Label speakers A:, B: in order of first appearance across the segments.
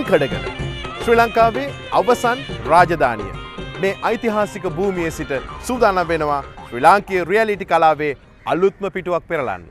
A: මහිකඩගල ශ්‍රී ලංකාවේ අවසන් රාජධානිය මේ ඓතිහාසික භූමියේ සිට සූදානම් වෙනවා ශ්‍රී ලාංකීය රියැලිටි කලාවේ අලුත්ම පිටුවක් පෙරලන්න.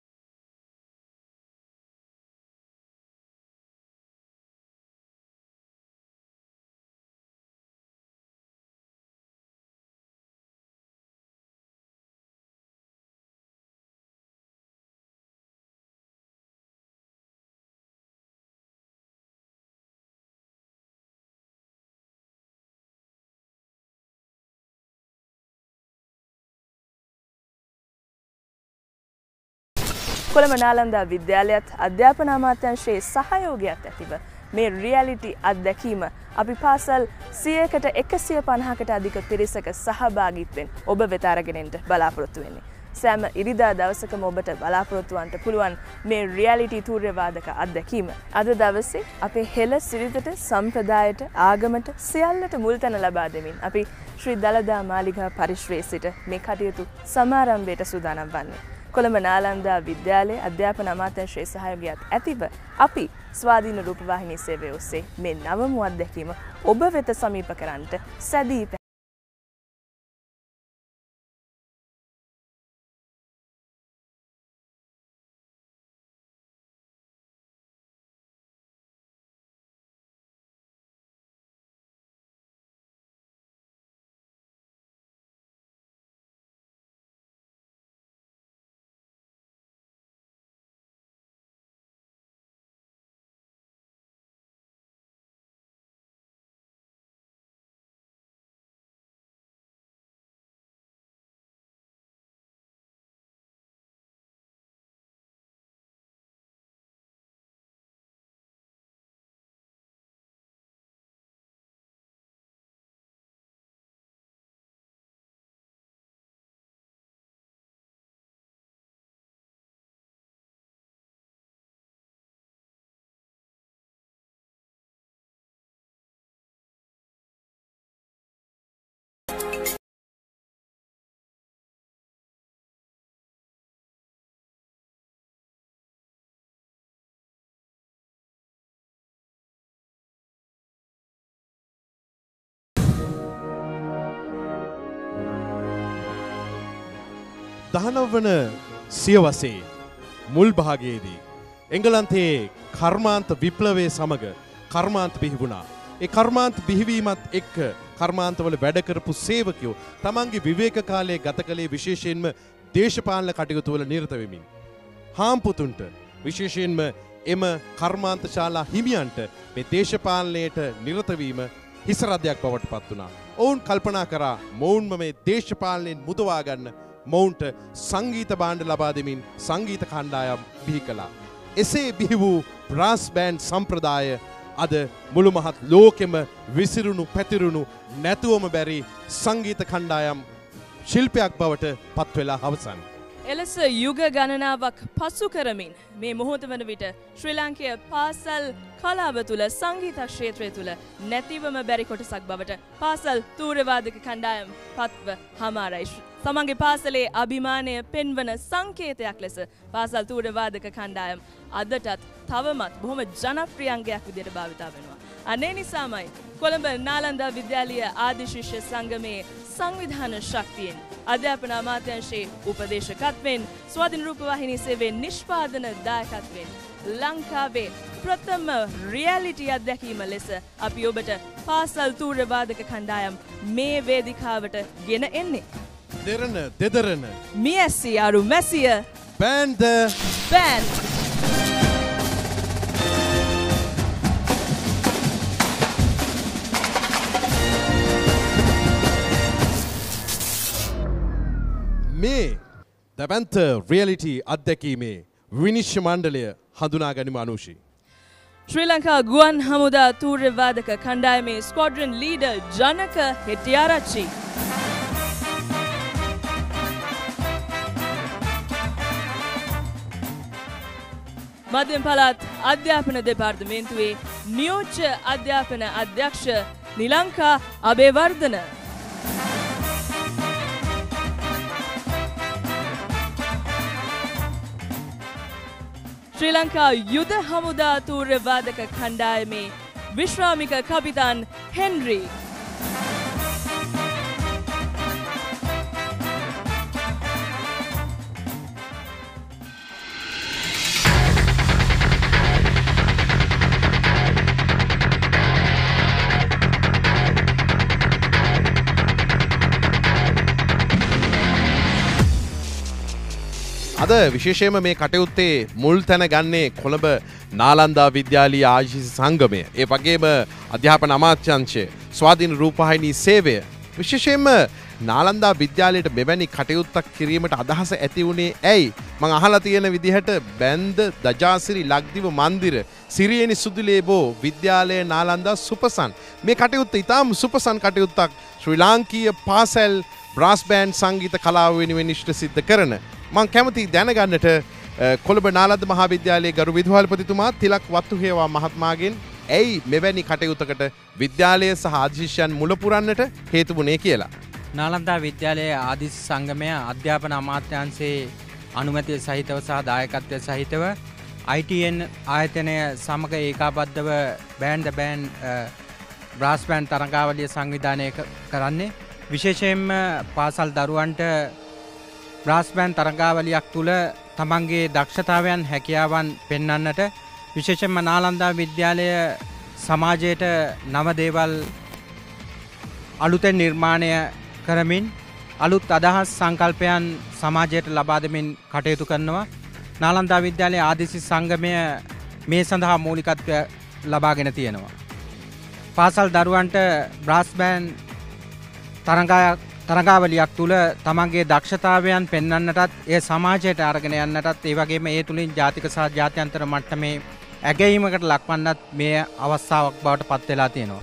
B: කොළඹ නාලන්දා විද්‍යාලයත් අධ්‍යාපන අමාත්‍යාංශයේ සහයෝගයක් ඇතිව මේ රියැලිටි අත්දැකීම අපි පාසල් 100කට 150කට අධික පිරිසක සහභාගීත්වයෙන් ඔබ වෙත අරගෙන එන්න බලාපොරොත්තු වෙන්නේ. සෑම ඉරිදා දවසකම ඔබට බලාපොරොත්තු වන්න පුළුවන් මේ රියැලිටි තූර්යවාදක අත්දැකීම. අද දවසේ අපේ හෙළ සිරිතට සම්ප්‍රදායට ආගමට සියල්ලට මුල් තැන ලබා දෙමින් අපි ශ්‍රී දළදා මාලිගා පරිශ්‍රයේ සිට මේ කටයුතු සමාරම්භයට සූදානම් වන්නේ. කොළඹ නාලන්දා විද්‍යාලයේ අධ්‍යාපන අමාත්‍යාංශයේ සහයෝගයත් ඇතිව අපි ස්වාධීන රූපවාහිනී සේවය ඔස්සේ මේ නවම අත්දැකීම ඔබ වෙත සමීප කරන්නට සැදී
A: දහනවන සියවසේ මුල් භාගයේදී එංගලන්තයේ කර්මාන්ත විප්ලවයේ සමග කර්මාන්ත බිහි වුණා. ඒ කර්මාන්ත බිහිවීමත් එක්ක කර්මාන්තවල වැඩ කරපු සේවකයෝ තමන්ගේ විවේක කාලයේ ගත කළේ විශේෂයෙන්ම දේශපාලන කටයුතු වල නිරත වෙමින්. හාම්පුතුන්ට විශේෂයෙන්ම එම කර්මාන්ත ශාලා හිමියන්ට මේ දේශපාලනයට නිරත වීම හිසරදයක් බවට පත් වුණා. ඔවුන් කල්පනා කරා මොවුන්ම මේ දේශපාලනයෙන් මුදවා ගන්න මොවුන්ට සංගීත භාණ්ඩ ලබා දෙමින් සංගීත කණ්ඩායම් බිහි කළා. එසේ බිහි වූ බ්‍රාස් බෑන්ඩ් සම්ප්‍රදාය අද මුළු මහත් ලෝකෙම විසිරුණු පැතිරුණු නැතුවම බැරි සංගීත කණ්ඩායම් ශිල්පයක් බවට පත් වෙලා අවසන්.
B: එලෙස යුග ගණනාවක් පසු කරමින් මේ මොහොත වන විට ශ්‍රී ලාංකේය පාසල් කලාව තුළ සංගීත ක්ෂේත්‍රය තුළ නැතිවම බැරි කොටසක් බවට පාසල් තූර්යවාදක කණ්ඩායම් පත්ව හමාරයි. තමන්ගේ පාසලේ අභිමානය පෙන්වන සංකේතයක් ලෙස පාසල් තූර්යවාදක කණ්ඩායම් අදටත් තවමත් බොහොම ජනප්‍රිය අංගයක් විදිහට භාවිතා වෙනවා. අනේ නිසාමයි කොළඹ නාලන්දා විද්‍යාලීය ආදි ශිෂ්‍ය සංගමයේ සංවිධාන ශක්තියෙන් අධ්‍යාපන අමාත්‍යාංශයේ උපදේශකත්වයෙන් ස්වාධීන රූපවාහිනී සේවයේ නිෂ්පාදන දායකත්වයෙන් ලංකාවේ ප්‍රථම රියැලිටි අත්දැකීම ලෙස අපි ඔබට පාසල් තූර්යවාදක කණ්ඩායම් මේ වේදිකාවට ගෙන එන්නේ.
A: දෙරණ දෙදරණ
B: මියැසි අරු මැසිය
A: බෑන්ඩ්
B: බෑන්ඩ්
A: මේ දැවන්ත රියැලිටි අත්දැකීමේ විනිශ්චය මණ්ඩලය හඳුනා ගනිමු අනුෂි.
B: ශ්‍රී ලංකා ගුවන් හමුදා තූර්යවාදක කණ්ඩායමේ ස්ක්වොඩ්‍රන් ලීඩර් ජනක හෙටිආරච්චි. මධ්‍යම පළාත් අධ්‍යාපන දෙපාර්තමේන්තුවේ නියෝජ්‍ය අධ්‍යාපන අධ්‍යක්ෂ නිලංකා අබේවර්ධන. ශ්‍රී ලංකා යුද හමුදා තූර්යවාදක කණ්ඩායමේ විශ්‍රාමික කපිතාන් හෙන්රි.
A: අද විශේෂයෙන්ම මේ කටයුත්තේ මුල් තැන ගන්නේ කොළඹ නාලන්දා විද්‍යාලීය ආශිෂ සංගමය. ඒ වගේම අධ්‍යාපන අමාත්‍යාංශය, ස්වාධීන රූපවාහිනී සේවය. විශේෂයෙන්ම නාලන්දා විද්‍යාලයට මෙවැනි කටයුත්තක් කිරීමට අදහස ඇති වුණේ ඇයි? මම අහලා තියෙන විදිහට බැන්ද දජාසිරි ලක්දිව මන්දිර සිරියනි සුදුලේබෝ විද්‍යාලය නාලන්දා සුපසන්. මේ කටයුත්ත ඉතාම සුපසන් කටයුත්තක්. ශ්‍රී ලාංකීය පාසල් බ්‍රාස් බෑන්ඩ් සංගීත කලාව වෙනුවෙන් ඉෂ්ට සිද්ධ කරන. මං කැමති දැනගන්නට කොළඹ නාලන්ද මහාවිද්‍යාලයේ ගරු විදුහල්පතිතුමා තිලක් වත්තුහේවා මහත්මයාගෙන් ඇයි මෙවැනි කටයුත්තකට විද්‍යාලය සහ ආදිශිෂ්‍යයන් මුල පුරන්නට හේතු වුණේ කියලා.
C: නාලන්දා විද්‍යාලයේ ආදිශ සංගමය අධ්‍යාපන අමාත්‍යාංශයේ අනුමැතිය සහිතව සහ දායකත්වය සහිතව ITN ආයතනය සමග ඒකාබද්ධව බෑන්ඩ් බ්‍රාස් බෑන්ඩ් තරඟාවලිය සංවිධානය කරන්නේ. විශේෂයෙන්ම පාසල් දරුවන්ට බ්‍රාස් බෑන්ඩ් තරඟාවලියක් තුළ තමන්ගේ දක්ෂතාවයන් හැකියාවන් පෙන්වන්නට විශේෂයෙන්ම නාලන්දා විද්‍යාලය සමාජයට නව දේවල් අලුතෙන් නිර්මාණය කරමින් අලුත් අදහස් සංකල්පයන් සමාජයට ලබා දෙමින් කටයුතු කරනවා. නාලන්දා විද්‍යාලයේ ආදිසි සංගමය මේ සඳහා මූලිකත්වය ලබාගෙන තියෙනවා. පාසල් දරුවන්ට බ්‍රාස් බෑන්ඩ් තරඟාවලියක් තුළ තමන්ගේ දක්ෂතාවයන් පෙන්වන්නටත් ඒ සමාජයට අරගෙන යන්නටත් ඒ වගේම ඒ තුලින් ජාතික සහ ජාත්‍යන්තර මට්ටමේ ඇගයීමකට ලක්වන්නත් මේ අවස්ථාවක් බවට පත් වෙලා තියෙනවා.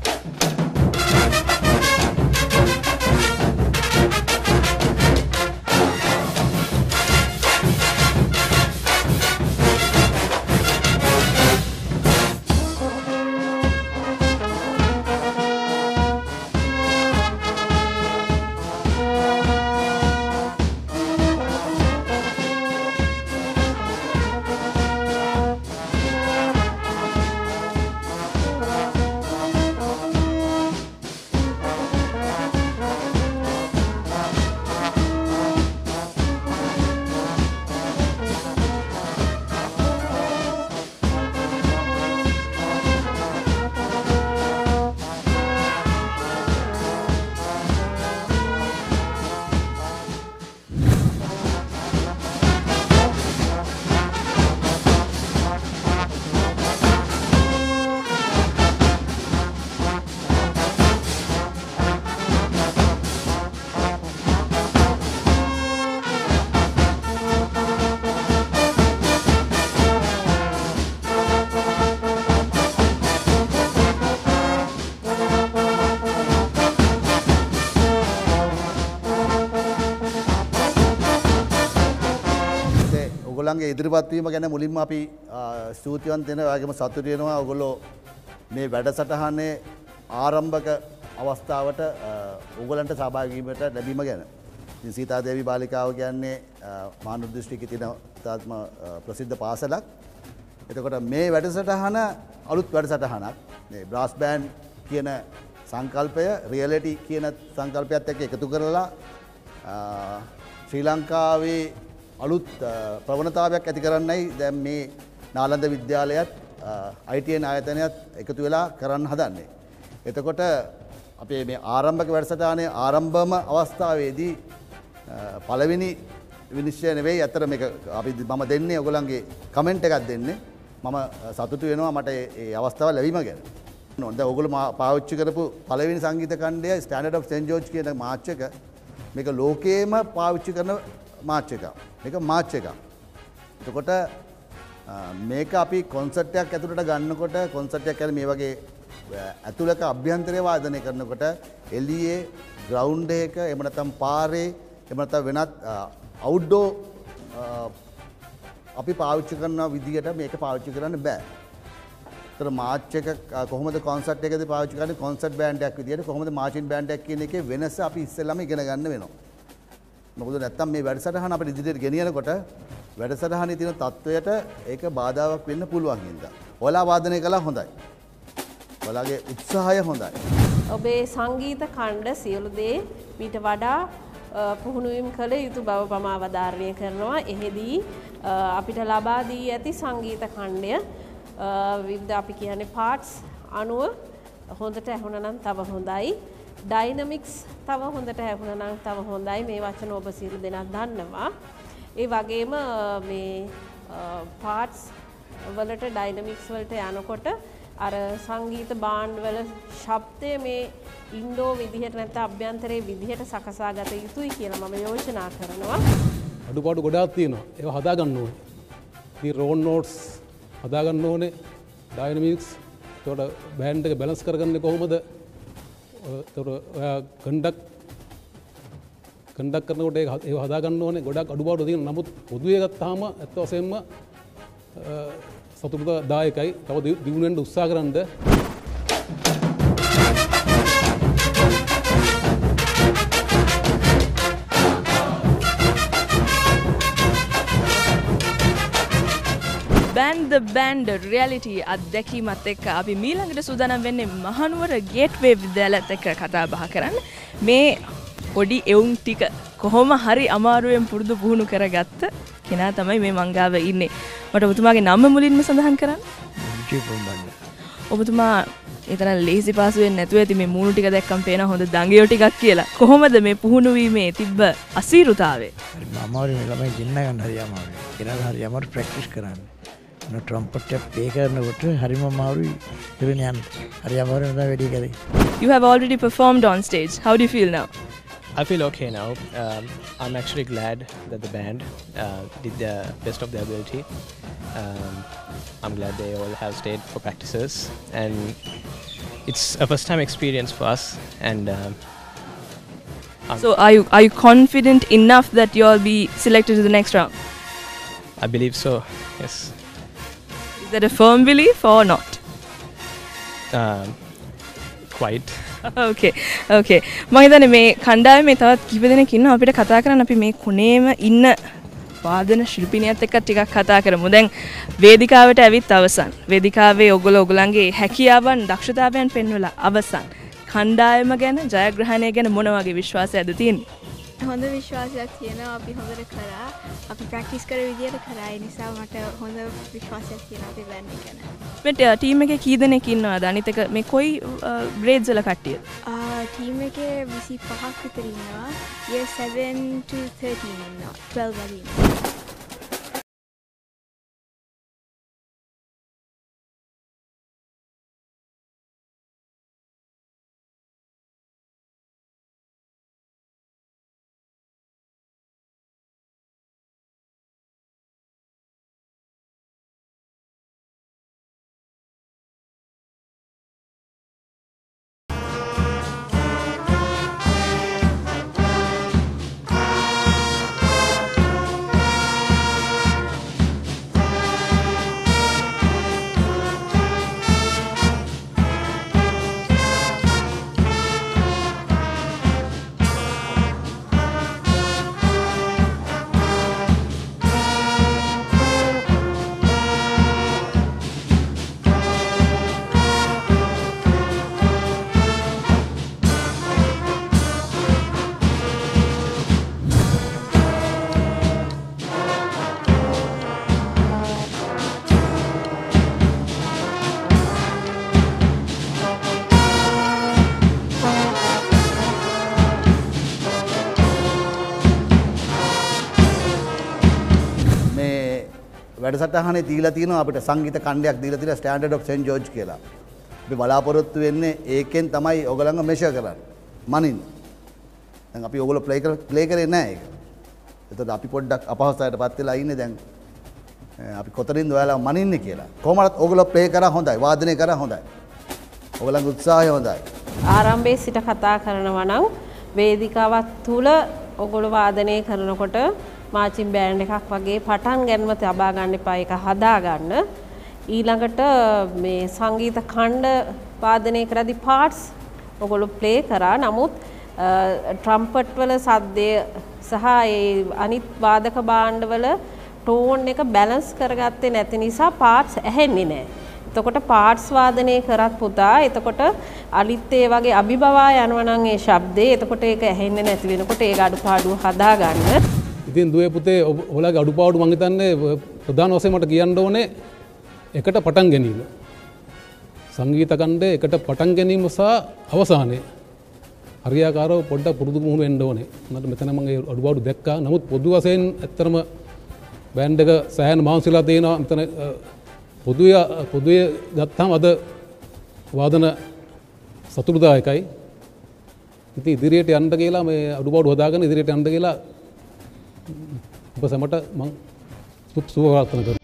D: ඔයගොල්ලන්ගේ ඉදිරිපත් වීම ගැන මුලින්ම අපි ස්තුතිවන්ත වෙනවා. ඒ වගේම සතුටු වෙනවා ඔයගොල්ලෝ මේ වැඩසටහනේ ආරම්භක අවස්ථාවට ඔයගොල්ලන්ට සහභාගී වීමට ලැබීම ගැන. ඉතින් සීතා දේවී බාලිකාව කියන්නේ මානව දෘෂ්ටිකේ තියෙන තාත්ම ප්‍රසිද්ධ පාසලක්. එතකොට මේ වැඩසටහන අලුත් වැඩසටහනක්. මේ බ්‍රාස් බෑන්ඩ් කියන සංකල්පය රියැලිටි කියන සංකල්පයත් එක්ක එකතු කරලා ශ්‍රී ලංකාවේ අලුත් ප්‍රවණතාවයක් ඇති කරන්නයි දැන් මේ නාලන්ද විද්‍යාලයත් ITN ආයතනයත් එකතු වෙලා කරන්න හදන්නේ. එතකොට අපේ මේ ආරම්භක වැඩසටහනේ ආරම්භම අවස්ථාවේදී පළවෙනි විනිශ්චය නෙවෙයි අතර මේක අපි මම දෙන්නේ ඔයගොල්ලන්ගේ කමෙන්ට් එකක් දෙන්නේ. මම සතුටු වෙනවා මට මේ අවස්ථාව ලැබීම ගැන. දැන් ඔයගොල්ලෝ පාවිච්චි කරපු පළවෙනි සංගීත ඛණ්ඩය ස්ටෑන්ඩඩ් ඔෆ් සෙන්ට් ජෝර්ජ් කියන මාච් එක මේක ලෝකේම පාවිච්චි කරන මාච් එකක්. මේක මාච් එකක්. එතකොට මේක අපි කොන්සර්ට් එකක් ඇතුළට ගන්නකොට කොන්සර්ට් එකක් කියන්නේ මේ වගේ ඇතුළක අභ්‍යන්තරය වාදනය කරනකොට එළියේ ග්‍රවුන්ඩ් එක එහෙම නැත්නම් පාරේ එහෙම නැත්නම් වෙනත් අවුට්ඩෝර් අපි පාවිච්චි කරන විදිහට මේක පාවිච්චි කරන්න බෑ. ඒතර මාච් එක කොහොමද කොන්සර්ට් එකේදී පාවිච්චි කරන්නේ කොන්සර්ට් බෑන්ඩ් එකක් විදිහට කොහොමද මාචින් බෑන්ඩ් එකක් කියන එකේ වෙනස අපි ඉස්සෙල්ලාම ඉගෙන ගන්න වෙනවා. මොකද නැත්තම් මේ වැඩසටහන අපිට ඉදිරියට ගෙනියනකොට වැඩසටහනේ තියෙන තත්වයට ඒක බාධාවක් වෙන්න පුළුවන් හින්දා. ඔයාලා වාදනය කළා හොඳයි. ඔයාලගේ උත්සාහය හොඳයි.
E: ඔබේ සංගීත ඛණ්ඩ සියලු දේ මීට වඩා පුහුණුවීම් කළ යුතු බව මම අවධාරණය කරනවා. එහෙදී අපිට ලබා දී ඇති සංගීත ඛණ්ඩය විවිධ අපි කියන්නේ පාර්ට්ස් අනුව හොඳට ඇහුණා නම් තව හොඳයි. ඩයිනමික්ස් තව හොඳට ඇහුණා නම් තව හොඳයි. මේ වචන ඔබ සියලු දෙනා දන්නවා. ඒ වගේම මේ පාර්ට්ස් වලට ඩයිනමික්ස් වලට යනකොට අර සංගීත භාණ්ඩ වල ශබ්දය මේ ඉන්ඩෝ විදිහට නැත්නම් අභ්‍යන්තරයේ විදිහට සකසා ගත යුතුයි කියලා මම යෝජනා කරනවා.
F: අඩුපාඩු ගොඩාක් තියෙනවා. ඒවා හදා ගන්න ඕනේ. ඉතින් රෝන් නෝට්ස් හදා ගන්න ඕනේ. ඩයිනමික්ස් ඒකට බෑන්ඩ් එක බැලන්ස් කරගන්නේ කොහොමද? ඒකට ඔයා කන්ඩක් කරනකොට ඒව හදා ගන්න ඕනේ. ගොඩක් අඩුපාඩු තියෙනවා. නමුත් පොදුවේ ගත්තාම ඇත්ත වශයෙන්ම සතුටුදායකයි. තව දියුණු වෙන්න උත්සාහ කරන්න.
B: බෑන්ඩ් බෑන්ඩ් රියැලිටි අත්දැකීමත් එක්ක අපි මීළඟට සූදානම් වෙන්නේ මහනුවර ගේට්වේ විද්‍යාලයත් එක්ක කතා බහ කරන්න. මේ පොඩි එවුන් ටික කොහොම හරි අමාරුවෙන් පුරුදු පුහුණු කරගත්ත කෙනා තමයි මේ මංගාව ඉන්නේ. මට ඔබතුමාගේ නම මුලින්ම සඳහන් කරන්න. ඔබතුමා එතන ලේසි පාසුවෙන් නැතුව ඇති මේ මූණු ටික දැක්කම පේන හොඳ දඟයෝ ටිකක් කියලා. කොහොමද මේ පුහුණු වීමේ තිබ්බ අසීරුතාවය?
G: අමාරුයි මේ ළමයි ගෙන්න ගන්න හරි අමාරුයි. ගෙනල්ලා හරි අමාරු ප්‍රැක්ටිස් කරන්න. ට්‍රම්පට් එක ප්ලේ කරනකොට හරිම අමාරුයි ඉතින් යන්න. හරි අමාරු නේද වැඩි කරේ.
B: You have already performed on stage. How do you feel now?
H: I feel okay now. I'm actually glad that the band did the best of their ability. I'm glad they all have stayed for practices, and it's a first-time experience for us. And
B: so, are you confident enough that you'll be selected to the next round?
H: I believe so. Yes.
B: Is that a firm belief or not?
H: Quite.
B: Okay. මම හිතන්නේ මේ කණ්ඩායමේ තවත් කිහිප දෙනෙක් ඉන්නවා අපිට කතා කරන්න. අපි මේ කුණේම ඉන්න වාදන ශිල්පිනියත් එක්ක ටිකක් කතා කරමු. දැන් වේදිකාවට ඇවිත් අවසන්. වේදිකාවේ ඔයගොල්ලෝගේ හැකියාවන් දක්ෂතාවයන් පෙන්වලා අවසන්. කණ්ඩායම ගැන ජයග්‍රහණය ගැන මොන වගේ විශ්වාසයක්ද තියෙන්නේ?
I: හොඳ විශ්වාසයක් තියෙනවා. අපි හොඳට කරා. අපි ප්‍රැක්ටිස් කර විදියට කරා. ඒ නිසා මට හොඳ විශ්වාසයක් තියෙනවා අපේ බෑන්ඩ් එක ගැන.
B: මේ ටීම් එකේ කී දෙනෙක් ඉන්නවද? අනිත් එක මේ කොයි ග්‍රේඩ්ස් වල කට්ටියද?
I: ටීම් එකේ 25ක් විතර ඉන්නවා. year 7 to 13 ඉන්නවා. 12 වගේ ඉන්නවා.
D: වැඩසටහනේ දීලා තියෙනවා අපිට සංගීත ඛණ්ඩයක් දීලා තියෙනවා ස්ටෑන්ඩඩ් ඔෆ් සෙන්ට් ජෝර්ජ් කියලා. අපි බලාපොරොත්තු වෙන්නේ ඒකෙන් තමයි ඔයගොල්ලන්ව මෙෂර් කරන්නේ. මනින්න. දැන් අපි ඔයගොල්ලෝ ප්ලේ කරේ නැහැ ඒක. එතකොට අපි පොඩ්ඩක් අපහසුතාවයටපත් වෙලා ඉන්නේ දැන්. අපි කොතනින්ද ඔයාලා මනින්නේ කියලා. කොහොමවත් ඔයගොල්ලෝ ප්ලේ කරා හොඳයි. වාදනය කරා හොඳයි. ඔයගොල්ලන්ගේ උත්සාහය හොඳයි.
E: ආරම්භයේ සිට කතා කරනවා නම් වේදිකාවක් තුල ඔයගොල්ලෝ වාදනය කරනකොට මාචින් බෑන්ඩ් එකක් වගේ පටන් ගන්නම තබා ගන්න එපා. ඒක හදා ගන්න. ඊළඟට මේ සංගීත ඛණ්ඩ වාදනය කරද්දී පාර්ට්ස් ඔයගොල්ලෝ ප්ලේ කරා. නමුත් ට්‍රම්පට් වල සද්දය සහ ඒ අනිත් වාදක භාණ්ඩ වල ටෝන් එක බැලන්ස් කරගත්තේ නැති නිසා පාර්ට්ස් ඇහෙන්නේ නැහැ. එතකොට පාර්ට්ස් වාදනය කරත් පුතා එතකොට අලිත් ඒ වගේ අභිබවා යනවා නම් ඒ ශබ්දේ එතකොට ඒක ඇහෙන්නේ නැති වෙනකොට ඒක අඩුපාඩු හදා ගන්න.
F: ඉතින් දුවේ පුතේ ඔයාලගේ අඩුපාඩු මං හිතන්නේ ප්‍රධාන වශයෙන් මට කියන්න ඕනේ එකට පටන් ගැනීම. සංගීත ඛණ්ඩේ එකට පටන් ගැනීම සහ අවසානයේ හරියාකාරව පොඩ්ඩක් පුරුදු පුහුණු වෙන්න ඕනේ. මට මෙතන මම ඒ අඩුපාඩු දැක්කා. නමුත් පොදු වශයෙන් ඇත්තටම බෑන්ඩ් එක සෑහෙන මහන්සිලා තියෙනවා. මෙතන පොදුවේ ගත්තාම අද වාදන සතුටුදායකයි. ඉතින් ඉදිරියට යන්න කියලා මේ අඩුපාඩු හදාගෙන ඉදිරියට යන්න කියලා ඔබ සැමට මම සුබ ප්‍රාර්ථනා කරනවා.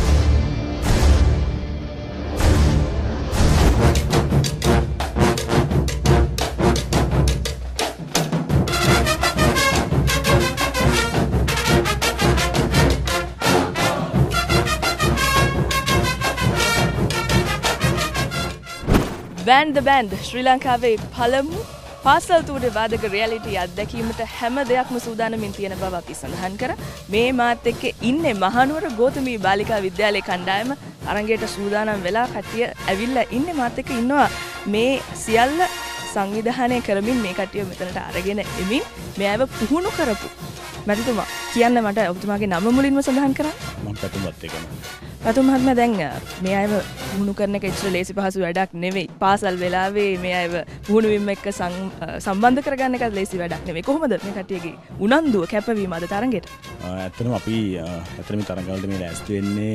B: බෑන්ඩ් ද බෑන්ඩ් ශ්‍රී ලංකාවේ පළමු පාසල් තූර වාදක රියැලිටි අත්දැකීමට හැම දෙයක්ම සූදානමින් තියෙන බව අපි සඳහන් කර මේ මාත් එක්ක ඉන්නේ මහනුවර ගෝතමී බාලිකා විද්‍යාලයේ කණ්ඩායම අරංගයට සූදානම් වෙලා කට්ටිය ඇවිල්ලා ඉන්නේ මාත් එක්ක ඉන්නවා මේ සියල්ල සංවිධානය කරමින් මේ කට්ටිය මෙතනට අරගෙන එමින් මේ අයව පුහුණු කරපු මැතිතුමා කියන්න මට ඔබතුමාගේ නම මුලින්ම සඳහන් කරන්න. මම පැතුම්වත් එකම. පැතුම් මහත්මයා දැන් මේ අයව පුහුණු කරන එක ඉච්චර ලේසි පහසු වැඩක් නෙවෙයි. පාසල් වෙලාවේ මේ අයව පුහුණු වීම එක්ක සම්බන්ධ කරගන්න එක ලේසි වැඩක් නෙවෙයි. කොහොමද මේ කට්ටියගේ උනන්දුව කැපවීම අද තරඟෙට?
J: ඇත්තටම අපි ඇත්තටම තරඟවලට මේ ලෑස්ති වෙන්නේ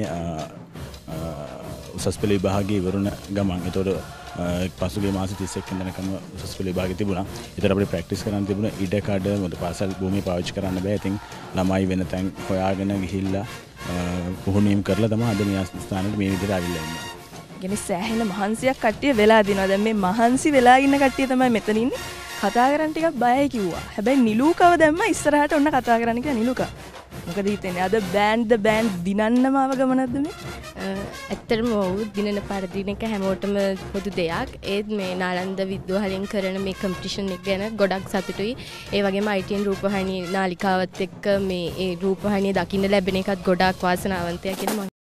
J: උසස් පෙළ විභාගයේ ඉවරුණ ගමන්. ඒතකොට පසුගිය මාස 31 වෙනිදාකම උසස් පෙළ විභාගෙ තිබුණා. ඒතර අපිට ප්‍රැක්ටිස් කරන්න තිබුණා ඉඩ කඩ මොකද පාසල් භූමිය පාවිච්චි කරන්න බෑ. ඉතින් ළමයි වෙන තැන් හොයාගෙන ගිහිල්ලා පුහුණුවීම් කරලා තමයි අද මේ ස්ථානෙට මේ විදිහට ආවිල්ලා ඉන්නේ.
B: කියන්නේ සෑහෙන මහන්සියක් කට්ටිය වෙලා දිනවා. දැන් මේ මහන්සි වෙලා ඉන්න කට්ටිය තමයි මෙතන ඉන්නේ. කතා කරන්න ටිකක් බයයි කිව්වා. හැබැයි නිලූකව දැම්ම ඉස්සරහට ඔන්න කතා කරන්න කියලා නිලූකා. මොකද හිතන්නේ අද බෑන්ඩ් ද බෑන්ඩ් දිනන්නම ආව ගමනක්ද මේ?
K: ඇත්තටම ඔව් දිනන පරිදින එක හැමෝටම පොදු දෙයක්. ඒත් මේ නාලන්ද විද්‍යාලයෙන් කරන මේ කම්පිටිෂන් එක ගැන ගොඩක් සතුටුයි. ඒ වගේම ITN රූපවාහිනී නාලිකාවත් එක්ක මේ ඒ රූපවාහිනිය දකින්න ලැබෙන එකත් ගොඩක් වාසනාවන්තයක් කියලා මම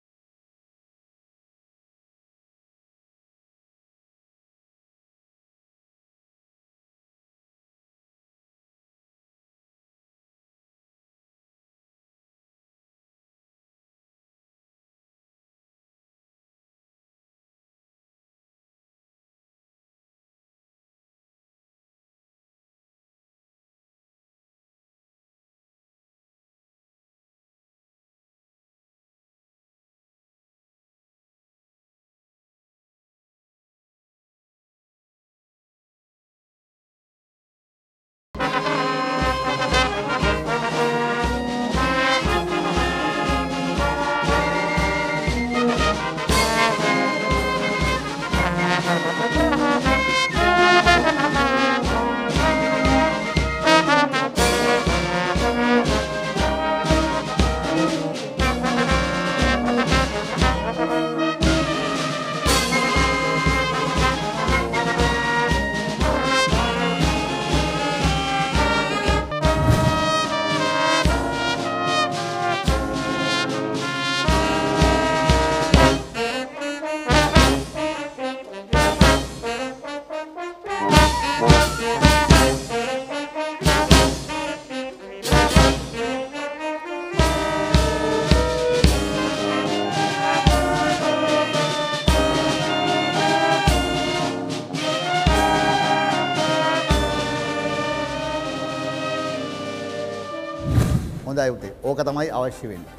D: ඕක තමයි අවශ්‍ය වෙන්නේ.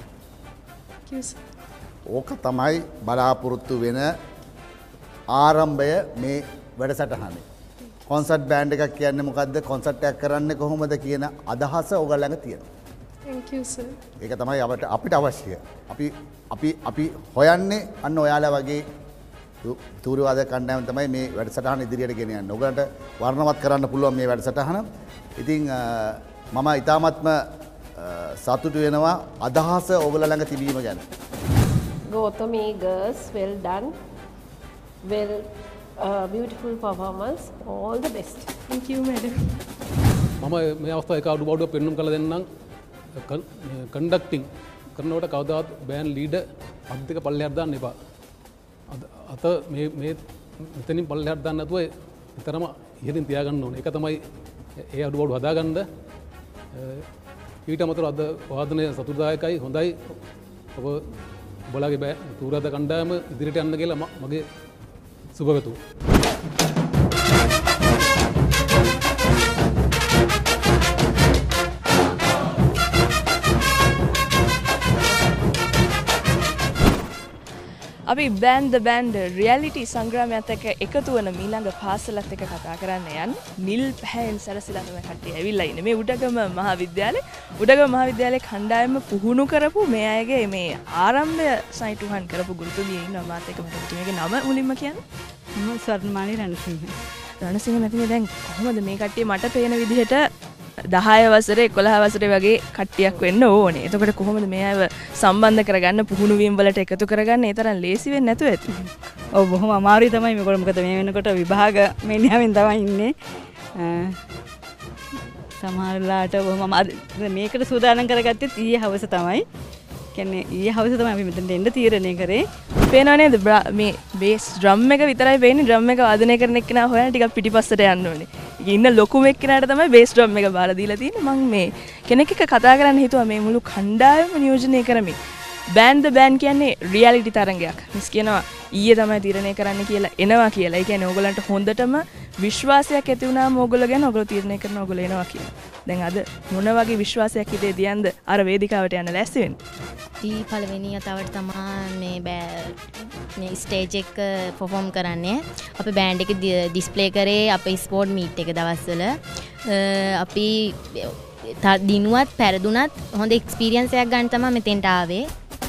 D: ඕක තමයි බලාපොරොත්තු වෙන ආරම්භය මේ වැඩසටහනේ. කොන්සර්ට් බෑන්ඩ් එකක් කියන්නේ මොකද්ද? කොන්සර්ට් එකක් කරන්නේ කොහොමද කියන අදහස ඔයගොල්ලෝ ළඟ තියෙනවා.
E: Thank you sir.
D: ඒක තමයි අපිට අවශ්‍ය. අපි හොයන්නේ අන්න ඔයාලා වගේ තූරවාද කණ්ඩායම තමයි මේ වැඩසටහන ඉදිරියට ගෙන යන්නේ. ඔයගලන්ට වර්ණවත් කරන්න පුළුවන් මේ වැඩසටහන. ඉතින් මම ඊටාත්ම සතුටු වෙනවා අදහස ඔයගොල්ලෝ ළඟ තිබීම ගැන.
E: Gautami girls, well done. Well, beautiful performance. All the best. Thank you, madam.
F: මම මේ අවස්ථාවේ එක අඩුපාඩුවක් පෙන්වන්න කළ දෙන්නම්. කන්ඩක්ටිං කරනකොට කවදාවත් බෑන්ඩ් ලීඩර් අත් දෙක පල්ලෙහාට දාන්න එපා. අත මේ මෙතනින් පල්ලෙහාට දාන්න නැතුව විතරම ඉහළින් තියාගන්න ඕනේ. ඒක තමයි ඒ අඩුපාඩු හදාගන්න. ඊට අමතරව අද වාදනය සතුටුදායකයි හොඳයි. ඔබ ඔබලාගේ තූරාද කණ්ඩායම ඉදිරියට යන්න කියලා මගේ සුබපැතුම්.
B: අපි බෑන්ඩ් රියලිටි සංග්‍රාමයත් එක්ක එකතු වන මීළඟ පාසලත් එක්ක කතා කරන්න යන්නේ. නිල් පැහැයෙන් සැරසිලා තමයි කට්ටිය ඇවිල්ලා ඉන්නේ. මේ උඩගම මහාවිද්‍යාලයේ කණ්ඩායම පුහුණු කරපු මේ අයගේ මේ ආරම්භය සයිටුහන් කරපු ගුරුතුමිය ඉන්නවා මාත් එක්ක. මට ගුරුතුමියගේ නම මුලින්ම කියන්න.
L: මම ස්වර්ණමාලි රණසිංහ.
B: රණසිංහ මැතිණිය දැන් කොහොමද මේ කට්ටිය මට පේන විදිහට 10 වසරේ 11 වසරේ වගේ කට්ටියක් වෙන්න ඕනේ. එතකොට කොහොමද මේ අයව සම්බන්ධ කරගන්න පුහුණු වීම වලට එකතු කරගන්න? ඒ තරම් ලේසි වෙන්නේ නැතුව ඇති.
L: ඔව් බොහොම අමාරුයි තමයි මේගොල්ලෝ. මොකද මේ වෙනකොට විභාග මෙන්යාවෙන් තමයි ඉන්නේ. සමහරලාට බොහොම මේකට සූදානම් කරගත්තෙත් ඊයේ හවස තමයි. කියන්නේ ඊයේ හවස තමයි අපි මෙතනට එන්න තීරණය කරේ.
B: පේනව නේද මේ බේස් ඩ්‍රම් එක විතරයි පේන්නේ. ඩ්‍රම් එක වාදනය කරන එක්කෙනා හොයන ටිකක් පිටිපස්සට යන්න ඕනේ. ඉන්න ලොකුම එක්කෙනාට තමයි බේස් ඩ්‍රම් එක බාර දීලා තියෙන්නේ. මම මේ කෙනෙක් එක්ක කතා කරන්න හිතුවා මේ මුළු කණ්ඩායම නියෝජනය කරමින්. බෑන්ඩ් කියන්නේ රියැලිටි තරංගයක්. මිස් කියනවා ඊයේ තමයි තීරණය කරන්න කියලා එනවා කියලා. ඒ කියන්නේ ඕගලන්ට හොඳටම විශ්වාසයක් ඇති වුණාම ඕගොල්ලෝ ගැන ඕගොල්ලෝ තීරණය කරන ඕගොල්ලෝ එනවා කියලා. දැන් අද මොන වගේ විශ්වාසයක් හිතේ තියන්ද අර වේදිකාවට යන්න ලෑස්ති වෙන්නේ?
K: ඊ පළවෙනි වතාවට තමයි මේ ස්ටේජ් එක පර්ෆෝම් කරන්නේ. අපි බෑන්ඩ් එක ඩිස්ප්ලේ කරේ අපේ ස්පෝර්ට් මීට් එක දවස්වල. අපි දිනුවත් පෙරදුනත් හොඳ එක්ස්පීරියන්ස් එකක් ගන්න තමයි මෙතෙන්ට ආවේ.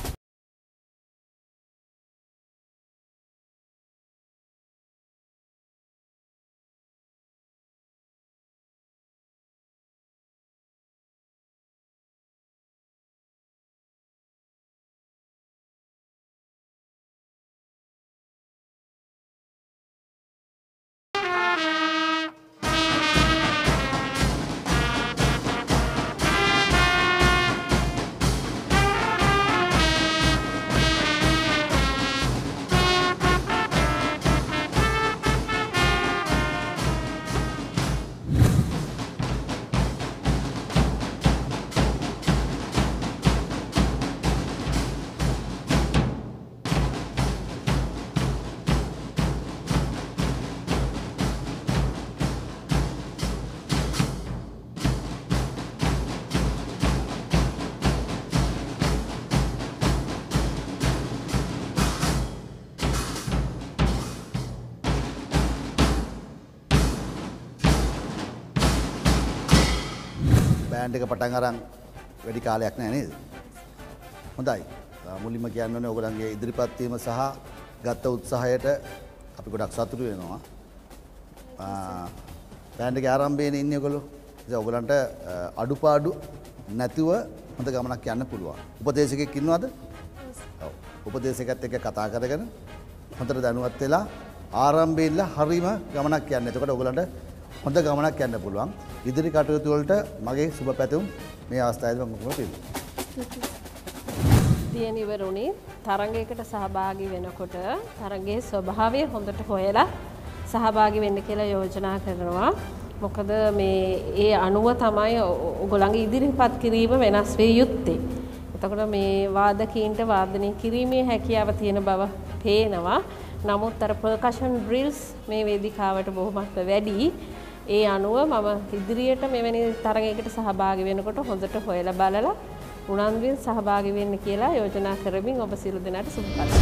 D: බෑන්ඩ් එක පටන් අරන් වැඩි කාලයක් නෑ නේද? හොඳයි. මුලින්ම කියන්න ඕනේ ඔයගොල්ලන්ගේ ඉදිරිපත් වීම සහ ගත්ත උත්සාහයට අපි ගොඩක් සතුටු වෙනවා. බෑන්ඩ් එකේ ආරම්භයේදී ඉන්නේ ඔයගොල්ලෝ. ඉතින් ඔයගොල්ලන්ට අඩුපාඩු නැතුව හොඳ ගමනක් යන්න පුළුවන්. උපදේශකෙක් ඉන්නවද? ඔව්. උපදේශකත් එක්ක කතා කරගෙන හොඳට දැනුවත් වෙලා ආරම්භයේ ඉඳලා හරීම ගමනක් යන්න. එතකොට ඔයගොල්ලන්ට හොඳ ගමනක් යන්න පුළුවන්. ඉදිරි කටයුතු වලට මගේ සුබ පැතුම් මේ අවස්ථාවේදී මම කොහොමද පිළිගන්නේ?
E: දියණිවරුනි තරඟයකට සහභාගී වෙනකොට තරඟයේ ස්වභාවය හොඳට හොයලා සහභාගී වෙන්න කියලා යෝජනා කරනවා. මොකද මේ ඒ අනුව තමයි ඔයගොල්ලන්ගේ ඉදිරිපත් කිරීම වෙනස් වෙ යුත්තේ. එතකොට මේ වාදකීන්ට වාදනය කිරීමේ හැකියාව තියෙන බව පේනවා. නමුත් අර පර්කෂන් ඩ්‍රිල්ස් මේ වේදිකාවට බොහොමත් වැඩි. ඒ අනුව මම ඉදිරියට මෙවැනි තරඟයකට සහභාගී වෙනකොට හොඳට හොයලා බලලා උනන්දුවෙන් සහභාගී වෙන්න කියලා යෝජනා කරමින් ඔබ සියලු දෙනාට සුබ පතමි.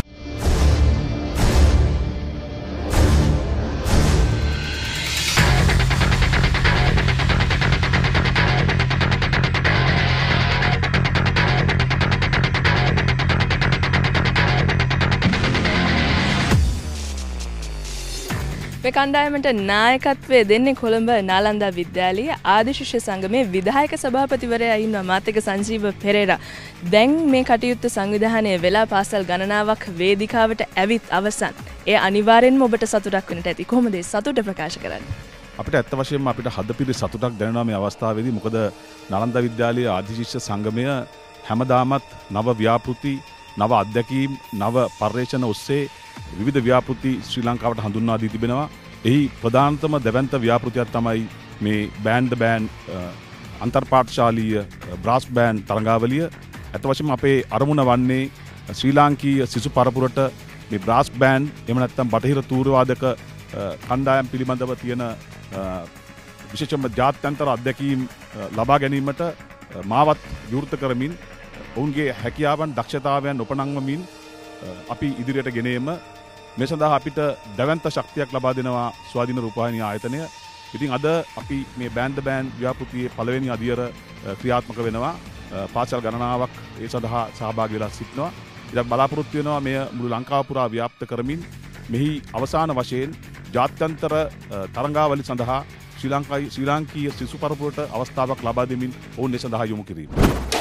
B: මේ කණ්ඩායමට නායකත්වය දෙන්නේ කොළඹ නාලන්දා විද්‍යාලයේ ආදි ශිෂ්‍ය සංගමේ විධායක සභාපතිවරයා ඉන්නවා මාතික සංජීව පෙරේරා. දැන් මේ කටයුත්ත සංවිධානය වෙලා පාසල් ගණනාවක් වේදිකාවට ඇවිත් අවසන්. ඒ අනිවාර්යෙන්ම ඔබට සතුටක් වෙන්නට ඇති. කොහොමද ඒ සතුට ප්‍රකාශ කරන්නේ?
M: අපිට ඇත්ත වශයෙන්ම අපිට හදපිරි සතුටක් දැනෙනවා මේ අවස්ථාවේදී. මොකද නාලන්දා විද්‍යාලයේ ආදි ශිෂ්‍ය සංගමය හැමදාමත් නව ව්‍යාපෘති, නව අත්දැකීම්, නව පර්යේෂණ ඔස්සේ විවිධ ව්‍යාපෘති ශ්‍රී ලංකාවට හඳුන්වා දී තිබෙනවා. එහි ප්‍රධානතම දැවැන්ත ව්‍යාපෘතියක් තමයි මේ බෑන්ඩ් බෑන්ඩ් අන්තර්පාඨශාලීය බ්‍රාස් බෑන්ඩ් තරඟාවලිය. අත වශයෙන්ම අපේ අරමුණ වන්නේ ශ්‍රී ලාංකීය සිසු පරපුරට මේ බ්‍රාස් බෑන්ඩ් එහෙම නැත්නම් බටහිර තූර්වාදක කණ්ඩායම් පිළිබඳව තියෙන විශේෂයෙන්ම ජාත්‍යන්තර අත්දැකීම් ලබා ගැනීමට මාවත් විවෘත කරමින් ඔවුන්ගේ හැකියාවන් දක්ෂතාවයන් උපනංවමින් අපි ඉදිරියට ගෙනීම මේ සඳහා අපිට දැවැන්ත ශක්තියක් ලබා දෙනවා ස්වාධීන රූපවාහිනී ආයතනය. ඉතින් අද අපි මේ බෑන්ඩ් බෑන්ඩ් ව්‍යාපෘතියේ පළවෙනි අදියර ක්‍රියාත්මක වෙනවා. පාසල් ගණනාවක් ඒ සඳහා සහභාගී වෙලා සිටිනවා. ඉතින් බලාපොරොත්තු වෙනවා මෙය මුළු ලංකාව පුරා ව්‍යාප්ත කරමින් මෙහි අවසාන වශයෙන් ජාත්‍යන්තර තරඟාවලි සඳහා ශ්‍රී ලාංකීය සිසු පරපුරට අවස්ථාවක් ලබා දෙමින් ඔවුන් ඒ සඳහා යොමු කිරීම.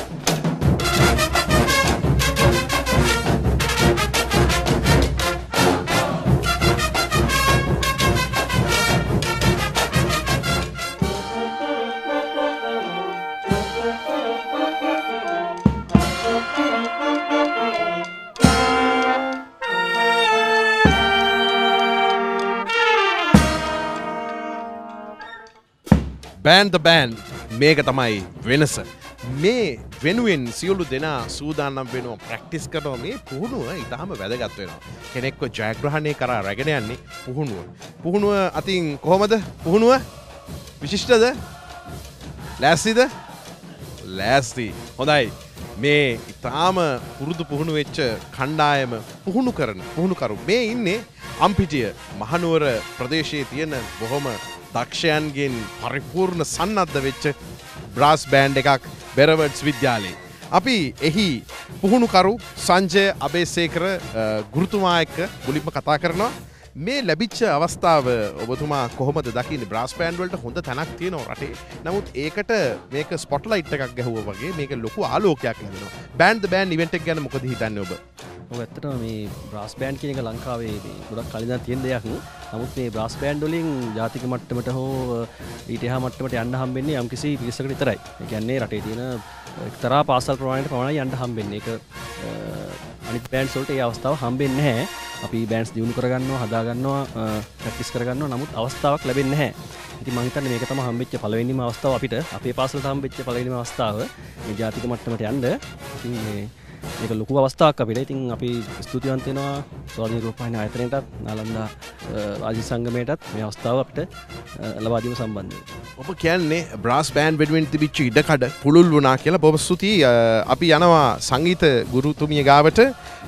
A: බෑන්ඩ් බෑන්ඩ් මේක තමයි වෙනස. මේ වෙනුවෙන් සියලු දෙනා සූදානම් වෙනවා ප්‍රැක්ටිස් කරනවා. මේ පුහුණුව ඉතාම වැදගත් වෙනවා. කෙනෙක්ව ජයග්‍රහණය කරා රැගෙන යන්නේ පුහුණුව. පුහුණුව අතින් කොහොමද? පුහුණුව විශිෂ්ටද? ලෑස්තිද? ලෑස්ති. හොඳයි. මේ ඉතාම පුරුදු පුහුණු වෙච්ච කණ්ඩායම පුහුණුකරු මේ ඉන්නේ අම්පිටිය මහනුවර ප්‍රදේශයේ තියෙන බොහොම දක්ෂයන්ගෙන් පරිපූර්ණ සන්නද්ධ වෙච්ච බ්‍රාස් බෑන්ඩ් එකක් බෙරවර්ඩ්ස් විද්‍යාලයේ. අපි එහි පුහුණුකරු සංජය අබේසේකර ගුරුතුමා එක්ක මුලින්ම කතා කරනවා. මේ ලැබිච්ච අවස්ථාව ඔබතුමා කොහොමද දකින්නේ? බ්‍රාස් බෑන්ඩ් වලට හොඳ තැනක් තියෙනවා රටේ. නමුත් ඒකට මේක ස්පොට්ලයිට් එකක් ගැහුවා වගේ මේක ලොකු ආලෝකයක් ලැබෙනවා. බෑන්ඩ් බෑන්ඩ් ඉවෙන්ට් එක ගැන මොකද හිතන්නේ ඔබ?
N: ඔව් ඇත්තටම මේ බ්‍රාස් බෑන්ඩ් කියන එක ලංකාවේ ගොඩක් කලින් තියෙන දෙයක්. නමුත් මේ බ්‍රාස් බෑන්ඩ් වලින් ජාතික මට්ටමට හෝ ඊට එහා මට්ටමට යන්න හම්බෙන්නේ යම්කිසි පිරිසකට විතරයි. ඒ කියන්නේ රටේ තියෙන එක්තරා පාසල් ප්‍රමාණයට පමණයි යන්න හම්බෙන්නේ. ඒක අනිත් බෑන්ඩ්ස් වලට ඒ අවස්ථාව හම්බෙන්නේ නැහැ. අපි බෑන්ඩ්ස් දියුණු කරගන්නවා, හදාගන්නවා, ප්‍රැක්ටිස් කරගන්නවා. නමුත් අවස්ථාවක් ලැබෙන්නේ නැහැ. ඉතින් මම හිතන්නේ මේක තමයි හම්බෙච්ච පළවෙනිම අවස්ථාව අපිට. අපේ පාසලට හම්බෙච්ච පළවෙනිම අවස්ථාව මේ ජාතික මට්ටමට යන්න. ඉතින් මේක ලොකු අවස්ථාවක් අපිට. ඉතින් අපි ස්තුතිවන්ත වෙනවා ස්වාධීන රූපවාහිනී ආයතනයටත් නාලන්දා රාජ්‍ය සංගමයටත් මේ අවස්ථාව අපිට ලබා දීම සම්බන්ධයෙන්.
A: ඔබ කියන්නේ බ්‍රාස් බෑන්ඩ් වෙනුවෙන් තිබිච්ච ඉඩකඩ පුළුල් වුණා කියලා. බොහොම ස්තුතියි. අපි යනවා සංගීත ගුරුතුමිය ගාවට.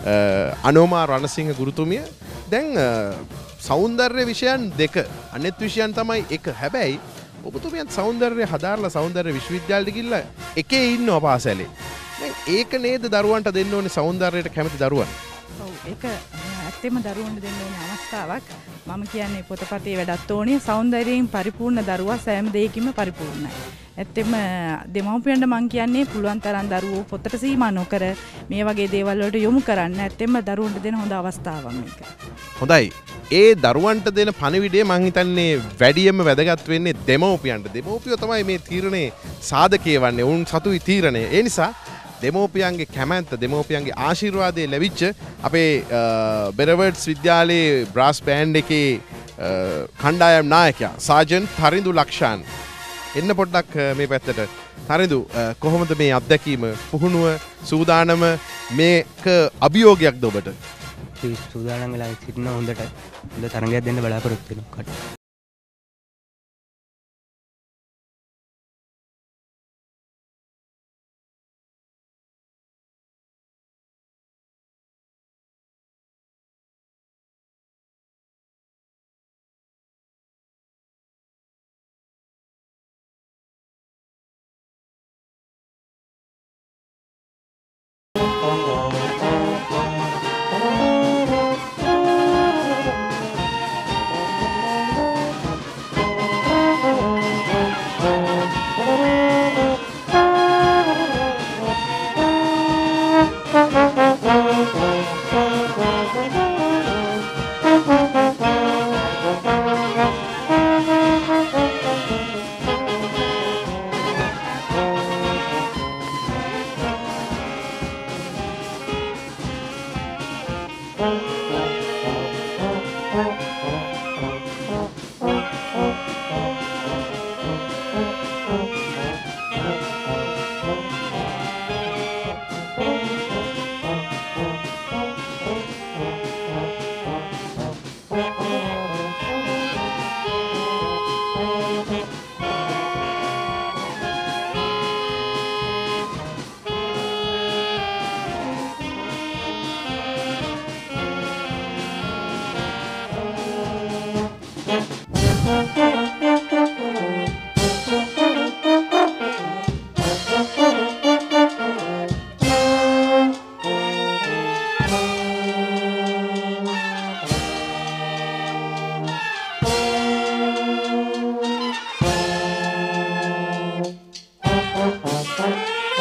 A: අනෝමා රණසිංහ ගුරුතුමිය. දැන් සෞන්දර්ය විෂයන් දෙක අනෙත් විෂයන් තමයි එක. හැබැයි ඔබතුමියත් සෞන්දර්ය හදාarලා සෞන්දර්ය විශ්වවිද්‍යාලෙට ගිහිල්ලා එකේ ඉන්නවා පාසලේ. ඒක නේද දරුවන්ට දෙන්න ඕනේ සෞන්දර්යයට කැමති දරුවන්?
O: ඔව් ඒක ඇත්තෙම දරුවන්ට දෙන්න ඕනේ අවස්ථාවක්. මම කියන්නේ පොතපතේ වැඩත් ඕනේ සෞන්දර්යයෙන් පරිපූර්ණ දරුවා සෑම දෙයකින්ම පරිපූර්ණයි. ඇත්තෙම දෙමව්පියන්ට මම කියන්නේ පුළුවන් තරම් දරුවෝ පොතට සීමා නොකර මේ වගේ දේවල් වලට යොමු කරන්න. ඇත්තෙම දරුවන්ට දෙන හොඳ අවස්ථාවක් මේක.
A: හොඳයි. ඒ දරුවන්ට දෙන පණිවිඩය මං හිතන්නේ වැඩියෙන්ම වැදගත් වෙන්නේ දෙමව්පියන්ට. දෙමව්පියෝ තමයි මේ තීරණේ සාධකයේ වන්නේ. උන් සතුයි තීරණය. ඒ නිසා දෙමෝපියන්ගේ කැමැත්ත දෙමෝපියන්ගේ ආශිර්වාදය ලැබිච්ච අපේ බෙරවර්ඩ්ස් විද්‍යාලයේ බ්‍රාස් බෑන්ඩ් එකේ කණ්ඩායම් නායකයා සාජන් තරිඳු ලක්ෂාන් එන්න පොඩ්ඩක් මේ පැත්තට. තරිඳු කොහොමද මේ අත්දැකීම පුහුණුව සූදානම මේක අභියෝගයක්ද ඔබට?
P: සූදානම් වෙලා සිටින හොඳට හොඳ තරඟයක් දෙන්න බලාපොරොත්තු වෙනවා.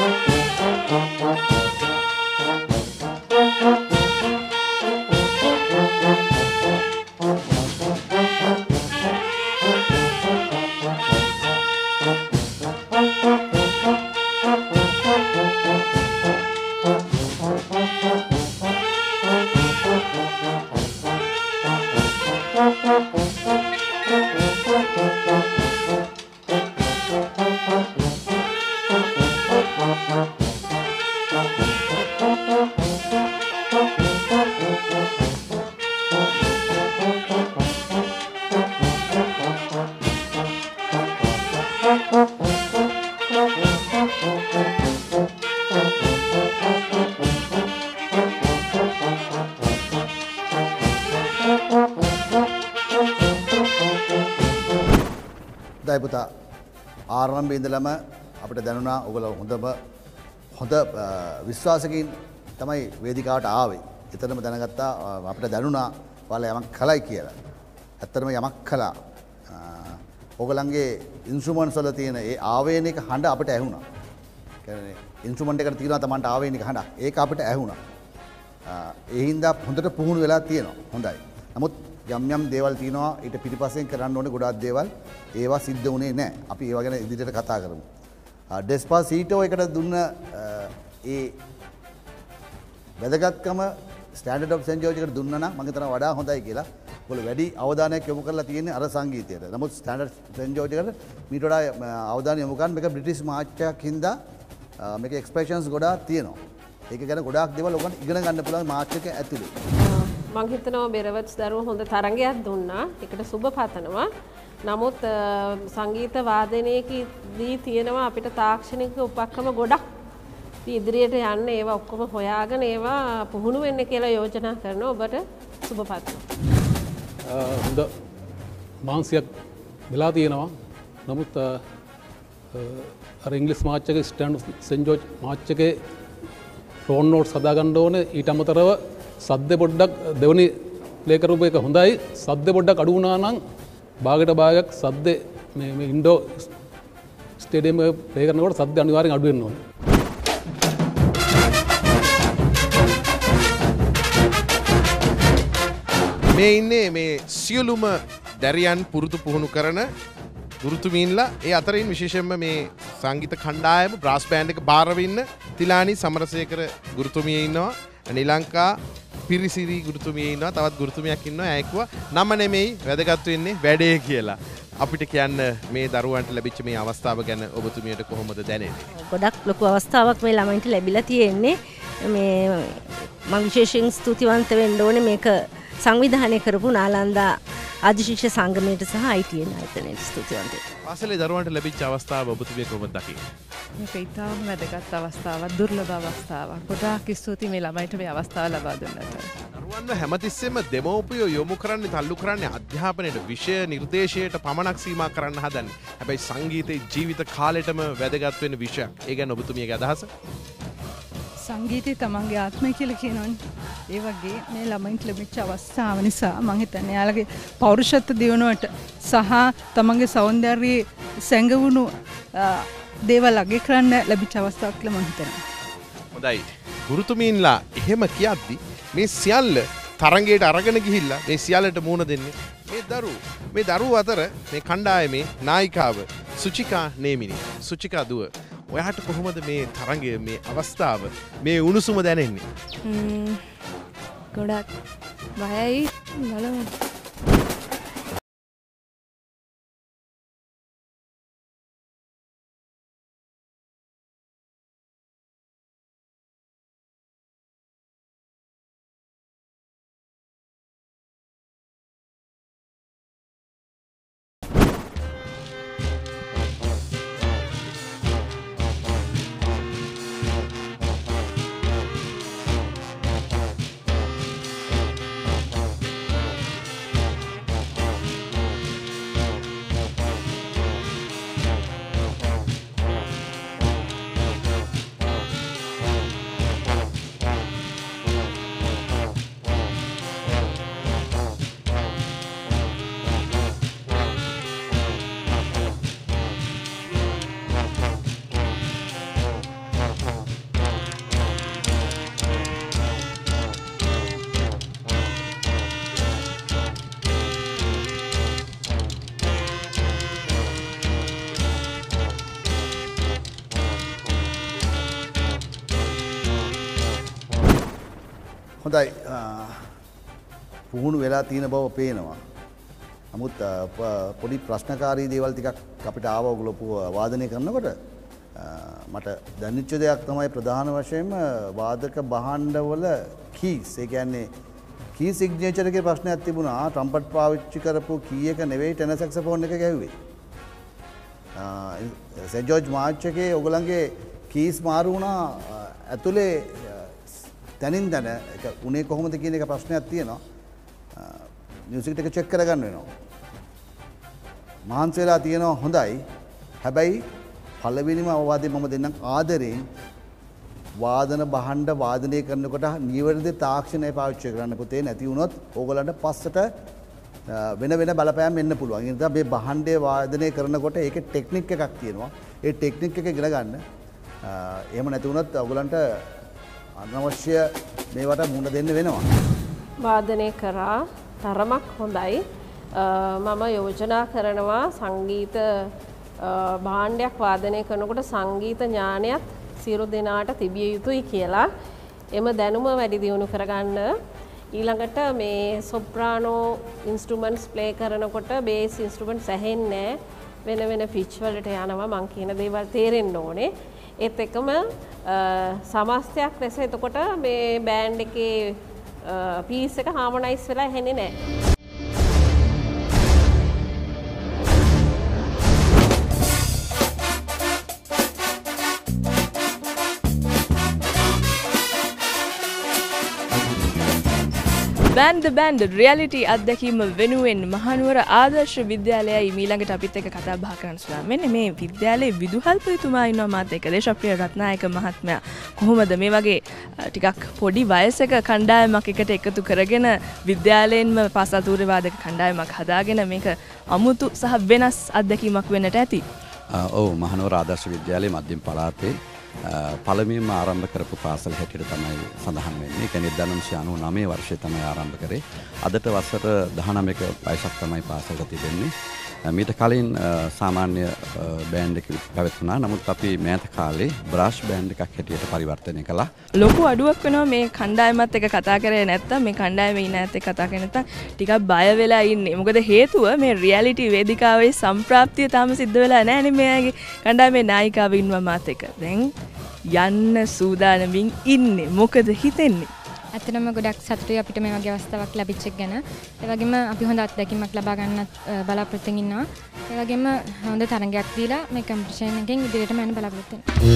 D: පුතා ආරම්භයේ ඉඳලම අපිට දැනුණා ඔයගොල්ලෝ හොඳ විශ්වාසකින් තමයි වේදිකාවට ආවේ. එතනම දැනගත්තා අපිට දැනුණා ඔයාලා යමක් කළයි කියලා. ඇත්තටම යමක් කළා. ඔයගොල්ලන්ගේ ඉන්ස්ට්‍රුමන්ට්ස් වල තියෙන ඒ ආවේනික හඬ අපිට ඇහුණා. කියන්නේ ඉන්ස්ට්‍රුමන්ට් එකට තියෙනවා Tamanට ආවේනික හඬ. ඒක අපිට ඇහුණා. ඒ හින්දා හොඳට පුහුණු වෙලා තියෙනවා. හොඳයි. නමුත් යම් දේවල් තියෙනවා ඊට පිටිපස්සෙන් කරන්න ඕනේ ගොඩාක් දේවල්. ඒවා සිද්ධ වුණේ නැහැ. අපි ඒවා ගැන ඉදිරියට කතා කරමු. ඩෙස්පාසීටෝ එකට දුන්න ඒ වැදගත්කම ස්ටෑන්ඩඩ් ඔෆ් සෙන්ට් ජෝර්ජ් එකට දුන්නා නම් මම හිතනවා වඩා හොඳයි කියලා. ඔයගොල්ලෝ වැඩි අවධානයක් යොමු කරලා තියෙන්නේ අර සංගීතයට. නමුත් ස්ටෑන්ඩඩ් සෙන්ට් ජෝර්ජ් එකට මීට වඩා අවධානය යොමු කරන්න මේක බ්‍රිටිෂ් මාර්චයක් හින්දා මේක එක්ස්ප්‍රෙෂන්ස් ගොඩාක් තියෙනවා. ඒක ගැන ගොඩාක් දේවල් ඔයගොල්ලෝ ඉගෙන ගන්න පුළුවන් මාර්ච් එක ඇතුලේ.
E: මං හිතනවා බෙරවත්ස් දරුවෝ හොඳ තරගයක් දුන්නා. ඒකට සුබ පතනවා. නමුත් සංගීත වාදනයේදී තියෙනවා අපිට තාක්ෂණික උපක්‍රම ගොඩක් ඉදිරියට යන්න ඒවා ඔක්කොම හොයාගෙන ඒවා පුහුණු වෙන්න කියලා යෝජනා කරනවා. ඔබට සුබ පතනවා.
F: හොඳ මාංශයක් වෙලා තියෙනවා. නමුත් අර ඉංග්‍රීසි මාච් එකේ ස්ටෑන්ඩඩ් සෙන්ට් ජෝර්ජ් මාච් එකේ ටෝන් නෝට්ස් හදාගන්න ඕනේ. ඊට අමතරව සද්ද පොඩ්ඩක් දෙවනි ප්ලේ කරපු එක හොඳයි. සද්ද පොඩ්ඩක් අඩු වුණා නම් භාගයට භාගයක් සද්ද මේ ඉන්ඩෝ ස්ටේඩියම් එක ප්ලේ කරනකොට සද්ද අනිවාර්යෙන් අඩු වෙන්න ඕනේ.
A: මේ ඉන්නේ මේ සියලුම දැරියන් පුරුදු පුහුණු කරන ගුරුතුමීන්ලා. ඒ අතරින් විශේෂයෙන්ම මේ සංගීත කණ්ඩායම බ්‍රාස් බෑන්ඩ් එක බාරව ඉන්න තිලානි සමරසේකර ගුරුතුමිය ඉන්නවා. නිලංකා පිරිසිරි ගුරුතුමිය ඉන්නවා. තවත් ගුරුතුමියක් ඉන්නවා. එයා කිව්වා නම නෙමෙයි වැදගත් වෙන්නේ වැඩේ කියලා. අපිට කියන්න මේ දරුවන්ට ලැබිච්ච මේ අවස්ථාව ගැන ඔබතුමියට කොහොමද දැනෙන්නේ?
Q: ගොඩක් ලොකු අවස්ථාවක් මේ ළමයින්ට ලැබිලා තියෙන්නේ. මේ මම විශේෂයෙන් ස්තුතිවන්ත වෙන්න ඕනේ මේක සංවිධානය කරපු නාලන්දා ආදිශික්ෂ සංගමයට සහ ITN ආයතනයට ස්තුතිවන්ත වෙනවා.
A: පාසලේ දරුවන්ට ලැබිච්ච අවස්ථාව ඔබතුමිය කොහොමද දකින්නේ?
O: මේක ඉතාම වැදගත් අවස්ථාවක්, දුර්ලභ අවස්ථාවක්. ගොඩාක් ස්තුතියි මේ ළමයිට මේ අවස්ථාව ලබා දුන්නට.
A: දරුවන්ව හැමතිස්සෙම දෙමව්පියෝ යොමු කරන්නේ තල්ලු කරන්නේ අධ්‍යාපනයට, විෂය නිර්දේශයට පමණක් සීමා කරන්න හදන්නේ. හැබැයි සංගීතයේ ජීවිත කාලෙටම වැදගත් වෙන විෂයක්. ඒ ගැන ඔබතුමියගේ අදහස?
O: සංගීතය තමන්ගේ ආත්මය කියලා කියනවනේ. ඒ වගේ මේ ළමයින්ට ලැබිච්ච අවස්ථාව නිසා මම හිතන්නේ යාළගේ පෞරුෂත්ව දියුණුවට සහ තමන්ගේ සෞන්දර්යයේ සැඟවුණු දේවල් අගය කරන්න ලැබිච්ච අවස්ථාවක් කියලා මම හිතනවා.
A: හොඳයි. ගුරුතුමීන්ලා එහෙම කියද්දි මේ සියල්ල තරංගයට අරගෙන ගිහිල්ලා මේ සියල්ලට මුහුණ දෙන්නේ මේ දරුවෝ අතර මේ කණ්ඩායමේ නායිකාව සුචිකා නේමිනි. සුචිකා දුව ඔයාට කොහොමද මේ තරංගය මේ අවස්ථාව මේ උණුසුම දැනෙන්නේ?
K: ගොඩක් බයයි බලමු.
D: හොඳයි පුහුණු වෙලා තියෙන බව පේනවා. නමුත් පොඩි ප්‍රශ්නකාරී දේවල් ටිකක් අපිට ආව ඔයගොල්ලෝ වාදනය කරනකොට මට දැනෙච්ච දෙයක් තමයි ප්‍රධාන වශයෙන්ම වාදක භාණ්ඩවල කීස්. ඒ කියන්නේ කී සිග්නේචර් එකේ ප්‍රශ්නයක් තිබුණා. ට්‍රම්පට් පාවිච්චි කරපු කී එක නෙවෙයි ටෙනර් සැක්සෆෝන් එක ගැහුවේ. සෙන්ට් ජෝර්ජ් මාර්ච් එකේ ඔයගොල්ලන්ගේ කීස් මාරු වුණා ඇතුලේ තනින් තන ඒක උනේ කොහොමද කියන එක ප්‍රශ්නයක් තියෙනවා. මියුසික් එක චෙක් කරගන්න වෙනවා. මහන්සි වෙලා තියෙනවා හොඳයි. හැබැයි පළවෙනිම අවවාදේ මම දෙන්නම් ආදරයෙන් වාදන භාණ්ඩ වාදනය කරනකොට නිවැරදි තාක්ෂණය පාවිච්චි කරන්න පුතේ. නැති වුණොත් ඕගොල්ලන්ට පස්සට වෙන වෙන බලපෑම් එන්න පුළුවන්. ඒ නිසා මේ භාණ්ඩය වාදනය කරනකොට ඒකේ ටෙක්නික් එකක් තියෙනවා. ඒ ටෙක්නික් එක ඉගෙන ගන්න. එහෙම නැති වුණොත් ඔයගොල්ලන්ට අනවශ්‍ය මේවට මුහුණ දෙන්න වෙනවා.
E: වාදනය කරා තරමක් හොඳයි. මම යෝජනා කරනවා සංගීත භාණ්ඩයක් වාදනය කරනකොට සංගීත ඥානයත් සියලු දෙනාට තිබිය යුතුයි කියලා. එම දැනුම වැඩි දියුණු කරගන්න ඊළඟට මේ සොප්‍රානෝ ඉන්ස්ට්‍රුමන්ට්ස් ප්ලේ කරනකොට බේස් ඉන්ස්ට්‍රුමන්ට්ස් ඇහෙන්නේ වෙන වෙන පිච් වලට යනවා. මං කියන දේවල් තේරෙන්න ඕනේ. ඒත් එකම සමස්තයක් ලෙස එතකොට මේ බෑන්ඩ් එකේ පීස් එක හාමොනයිස් වෙලා ඇහෙන්නේ නැහැ.
B: බෑන්ඩ් රියලිටි අත්දැකීම වෙනුවෙන් මහනුවර ආදර්ශ විද්‍යාලයයි මීළඟට අපිත් එක්ක කතා බහ කරන්න සුළා. මෙන්න මේ විද්‍යාලයේ විදුහල්පතිතුමා ඉන්නවා මාත් එක්ක. දේශප්‍රිය රත්නායක මහත්මයා කොහොමද මේ වගේ ටිකක් පොඩි වයසක කණ්ඩායමක් එකට එකතු කරගෙන විද්‍යාලයෙන්ම පාසල් තූර්ය වාදක කණ්ඩායමක් හදාගෙන මේක අමුතු සහ වෙනස් අත්දැකීමක් වෙන්නට ඇති.
R: ඔව් මහනුවර ආදර්ශ විද්‍යාලයේ මධ්‍යම පළාතේ පළමුවෙන්ම ආරම්භ කරපු පාසල හැටියට තමයි සඳහන් වෙන්නේ. ඒ කියන්නේ 1999 වර්ෂයේ තමයි ආරම්භ කරේ. අදට වසර 19ක වයසක් තමයි පාසලට තිබෙන්නේ. මීට කලින් සාමාන්‍ය බෑන්ඩ් එක පැවැත්ුණා. නමුත් අපි මෑත කාලේ බ්‍රාස් බෑන්ඩ් එකක් හැටියට පරිවර්තනය කළා.
B: ලොකු අඩුවක් වෙනවා මේ කණ්ඩායමත් එක්ක කතා කරේ නැත්තම් මේ කණ්ඩායමේ ඉන්න ඇත්ත එක්ක කතා කරේ නැත්තම් ටිකක් බය වෙලා ඉන්නේ. මොකද හේතුව මේ රියැලිටි වේදිකාවේ සම්ප්‍රාප්තිය තාම සිද්ධ වෙලා නැහැ නේ මෙයාගේ කණ්ඩායමේ නායිකාව ඉන්නවා මාත් එක්ක. දැන් යන්න සූදානමින් ඉන්නේ. මොකද හිතෙන්නේ?
S: ඇත්තටම ගොඩක් සතුටුයි අපිට මේ වගේ අවස්ථාවක් ලැබිච්ච එක ගැන. ඒ වගේම අපි හොඳ අත්දැකීමක් ලබා ගන්නත් බලාපොරොත්තු වෙනවා. ඒ වගේම හොඳ තරඟයක් දීලා මේ කම්පිටිෂන් එකෙන් ඉදිරියටම යන්න බලාපොරොත්තු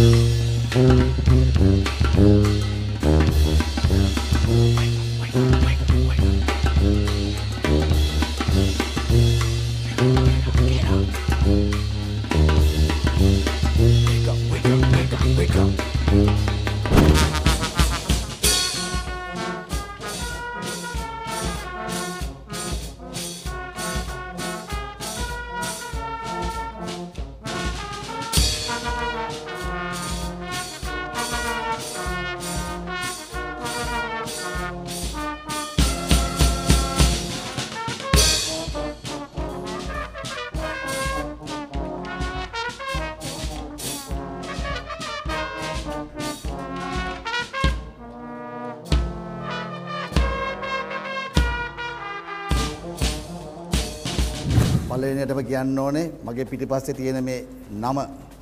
D: පළවෙනියටම කියන්න ඕනේ මගේ පිටිපස්සේ තියෙන මේ නම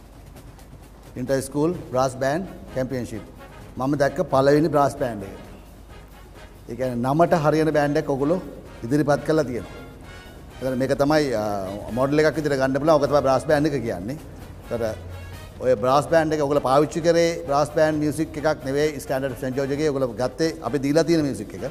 D: inter school brass band championship. මම දැක්ක පළවෙනි බ්‍රාස් බෑන්ඩ් එක. ඒ කියන්නේ නමට හරියන බෑන්ඩ් එකක් ඔයගොල්ලෝ ඉදිරිපත් කරලා තියෙනවා. එතන මේක තමයි මොඩල් එකක් විදිහට ගන්න පුළුවන්. ඔක තමයි බ්‍රාස් බෑන්ඩ් එක කියන්නේ. ඒතර ඔය බ්‍රාස් බෑන්ඩ් එක ඔයගොල්ලෝ පාවිච්චි කරේ බ්‍රාස් බෑන්ඩ් මියුසික් එකක් නෙවෙයි ස්ටෑන්ඩඩ් සෙන්ට් ජෝර්ජ් එකේ ඔයගොල්ලෝ ගත්තේ අපි දීලා තියෙන මියුසික් එක.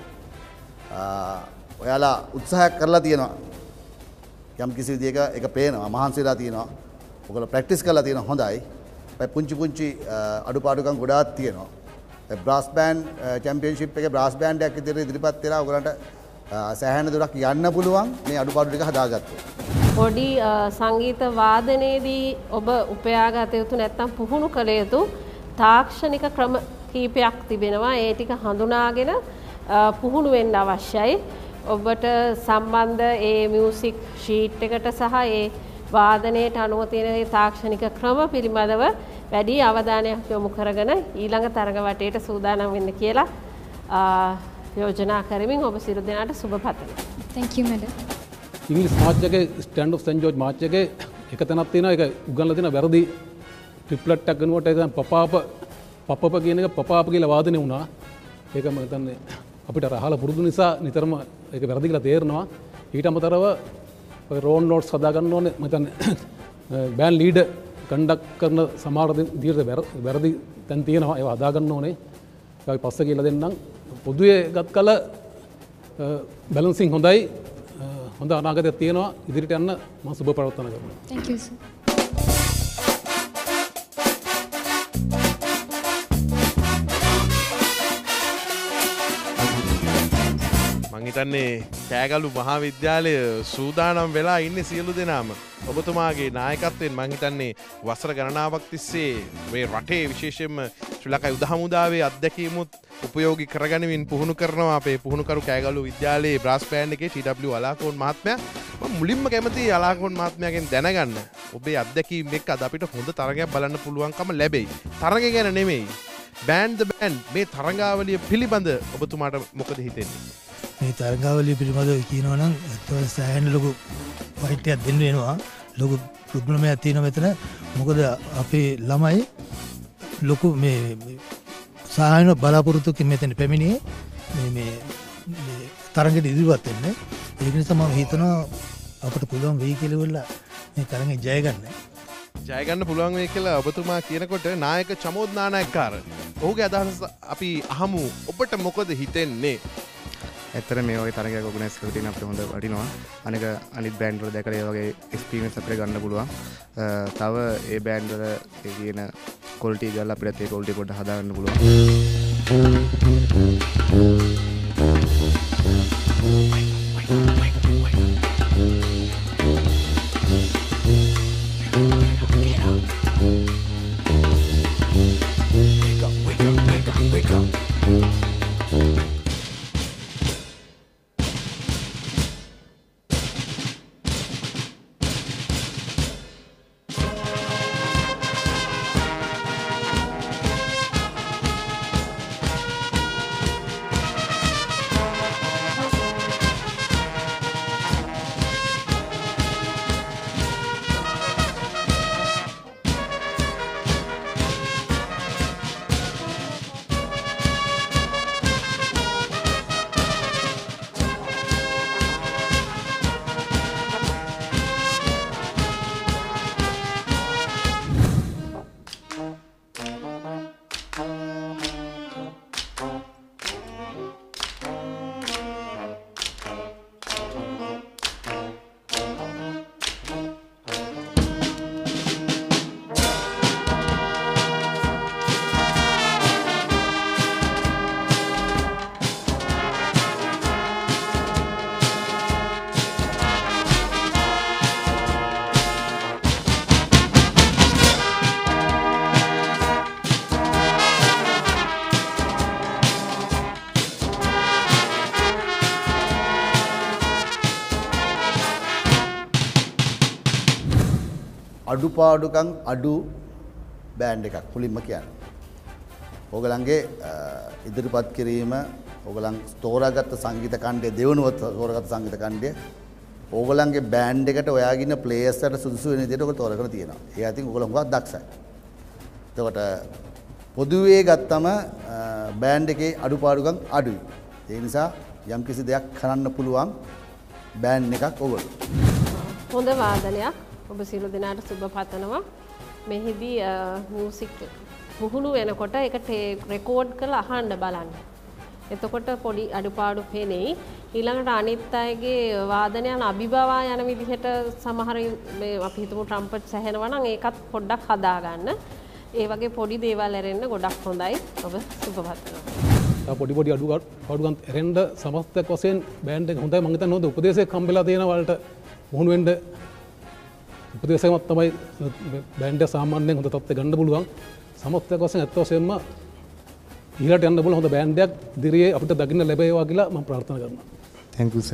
D: ඔයාලා උත්සාහයක් කරලා තියෙනවා. යම් කිසි විදියක එක පේනවා මහන්සිලා තියෙනවා. ඔයගොල්ලෝ ප්‍රැක්ටිස් කරලා තියෙනවා හොඳයි. පුංචි පුංචි අඩුපාඩුකම් ගොඩාක් තියෙනවා. බ්‍රාස් බෑන්ඩ් චැම්පියන්ෂිප් එකේ බ්‍රාස් බෑන්ඩ් එකක් විදිහට ඉදිරිපත් වෙලා ඔයගලන්ට සෑහෙන දුරක් යන්න පුළුවන් මේ අඩුපාඩු ටික හදාගත්තොත්.
E: පොඩි සංගීත වාදනයේදී ඔබ උපයාගත යුතු නැත්නම් පුහුණු කළ යුතු තාක්ෂණික ක්‍රම කීපයක් තිබෙනවා. ඒ ටික හඳුනාගෙන පුහුණු වෙන්න අවශ්‍යයි. ඔබට සම්බන්ධ ඒ මියුසික් ෂීට් එකට සහ ඒ වාදනයට අනුව තියෙන තාක්ෂණික ක්‍රම පිළිබඳව වැඩි අවධානයක් යොමු කරගෙන ඊළඟ තරඟ වටේට සූදානම් වෙන්න කියලා යෝජනා කරමින් ඔබ සියලු දෙනාට සුබ පතනවා.
S: Thank you madam.
F: ඉංග්‍රීසි මාච් එකේ stand of Saint George march එකේ එක තැනක් තියෙනවා ඒක උගන්ලා තියෙන වැරදි ට්‍රිප්ලට් එකක් ගන්නකොට ඒක පපප කියන එක පපාප කියලා වාදනය වුණා. ඒක මම හිතන්නේ අපිට අහලා පුරුදු නිසා නිතරම ඒක වැරදි කියලා තේරෙනවා. ඊට අමතරව ඔය රෝන් නෝට්ස් හදා ගන්න ඕනේ. මම හිතන්නේ බෑන්ඩ් ලීඩර් කන්ඩක්ට් කරන සමහර විදිහට වැරදි තැන් තියෙනවා. ඒවා හදා ගන්න ඕනේ. ඒක පස්සේ කියලා දෙන්නම්. පොදුවේ ගත් කල බැලන්සිං හොඳයි. හොඳ අනාගතයක් තියෙනවා. ඉදිරියට යන්න මම සුබ ප්‍රාර්ථනා කරනවා.
S: Thank you sir.
A: හිතන්නේ කෑගලු මහාවිද්‍යාලය සූදානම් වෙලා ඉන්නේ සියලු දෙනාම. ඔබතුමාගේ නායකත්වයෙන් මං හිතන්නේ වසර ගණනාවක් තිස්සේ මේ රටේ විශේෂයෙන්ම ශ්‍රී ලංකා යුද හමුදාවේ අත්දැකීමුත් උපයෝගී කරගනිමින් පුහුණු කරනවා අපේ පුහුණුකරු කෑගලු විද්‍යාලයේ බ්‍රාස් බෑන්ඩ් එකේ TW අලාකෝන් මහත්මයා. මම මුලින්ම කැමතියි අලාකෝන් මහත්මයාගෙන් දැනගන්න ඔබේ අත්දැකීම් එක්ක අද අපිට හොඳ තරගයක් බලන්න පුළුවන්කම ලැබෙයි. තරගය ගැන නෙමෙයි. බෑන්ඩ් ද බෑන්ඩ් මේ තරගාවලිය පිළිබඳ ඔබතුමාට මොකද හිතෙන්නේ?
G: මේ තරගාවලිය පිළිබඳව කියනවා නම් ඇත්තටම සෑහෙන ලොකු ෆයිට් එකක් දෙන්න වෙනවා. ලොකු ප්‍රොබ්ලම් එකක් තියෙනවා මෙතන. මොකද අපේ ළමයි ලොකු මේ සායන බලාපොරොත්තුකින් මෙතන පැමිණියේ මේ තරගෙට ඉදිරියට වෙන්න. ඒක නිසා මම හිතනවා අපිට පුළුවන් වෙයි කියලා මේ තරගෙ ජය ගන්න.
A: ජය ගන්න පුළුවන් වෙයි කියලා ඔබතුමා කියනකොට නායක චමෝද් නානායක්කාර ඔහුගේ අදහස අපි අහමු. ඔබට මොකද හිතෙන්නේ?
P: ඇත්තට මේ වගේ තරගයක් ඕගනයිස් කරලා තියෙන අපිට හොඳ වටිනවා. අනික අනිත් බෑන්ඩ් වල දැකලා ඒ වගේ එක්ස්පීරියන්ස් අපිට ගන්න පුළුවන්. තව ඒ බෑන්ඩ් වල ඒ කියන ක්වොලිටි ගාලා අපිට ඒ ක්වොලිටි පොඩ්ඩක් හදා ගන්න පුළුවන්.
D: අඩුපාඩුකම් අඩු බෑන්ඩ් එකක් මුලින්ම කියන්නේ. ඕගලන්ගේ ඉදිරිපත් කිරීම ඕගලන් තෝරාගත්ත සංගීත කණ්ඩය දෙවනුව තෝරාගත්ත සංගීත කණ්ඩය ඕගලන්ගේ බෑන්ඩ් එකට ඔයාගෙන ප්ලේයර්ස්ට සුදුසු වෙන විදිහට ඔයගොල්ලෝ තෝරාගෙන තියෙනවා. ඒ අතින් ඕගොල්ලෝ හුඟක් දක්ෂයි. එතකොට පොදුවේ ගත්තම බෑන්ඩ් එකේ අඩුපාඩුකම් අඩුයි. ඒ නිසා යම්කිසි දෙයක් කරන්න පුළුවන් බෑන්ඩ් එකක් ඕගොල්ලෝ.
E: හොඳ වාදනයක්. ඔබ සියලු දෙනාට සුබ පතනවා. මෙහිදී මියුසික් පුහුණු වෙනකොට ඒක රෙකෝඩ් කරලා අහන්න බලන්න. එතකොට පොඩි අඩුපාඩු පෙනෙයි. ඊළඟට අනිත් අයගේ වාදනයන් අභිබවා යන විදිහට සමහර මේ අපි හිතමු ට්‍රම්පට් සැහෙනවා නම් ඒකත් පොඩ්ඩක් හදා ගන්න. ඒ වගේ පොඩි දේවල් ඇරෙන්න ගොඩක් හොඳයි. ඔබ සුබ පතනවා.
F: පොඩි අඩුගම් ඇරෙන්න සමස්තයක් වශයෙන් බෑන්ඩ් එක හොඳයි. මම හිතන්නේ හොඳ උපදේශයක් හම්බෙලා තියෙනවා වලට මුහුණු වෙන්න. උපදේශයක් තමයි බෑන්ඩ් එක සාමාන්‍යයෙන් හොඳ තත්ත්වයක ගන්න පුළුවන්. සමස්තයක් වශයෙන් ඇත්ත වශයෙන්ම ඉහළට යන්න පුළුවන් හොඳ බෑන්ඩ් එකක් දිරියේ අපිට දකින්න ලැබේවා කියලා මම ප්‍රාර්ථනා කරනවා.
P: Thank you sir.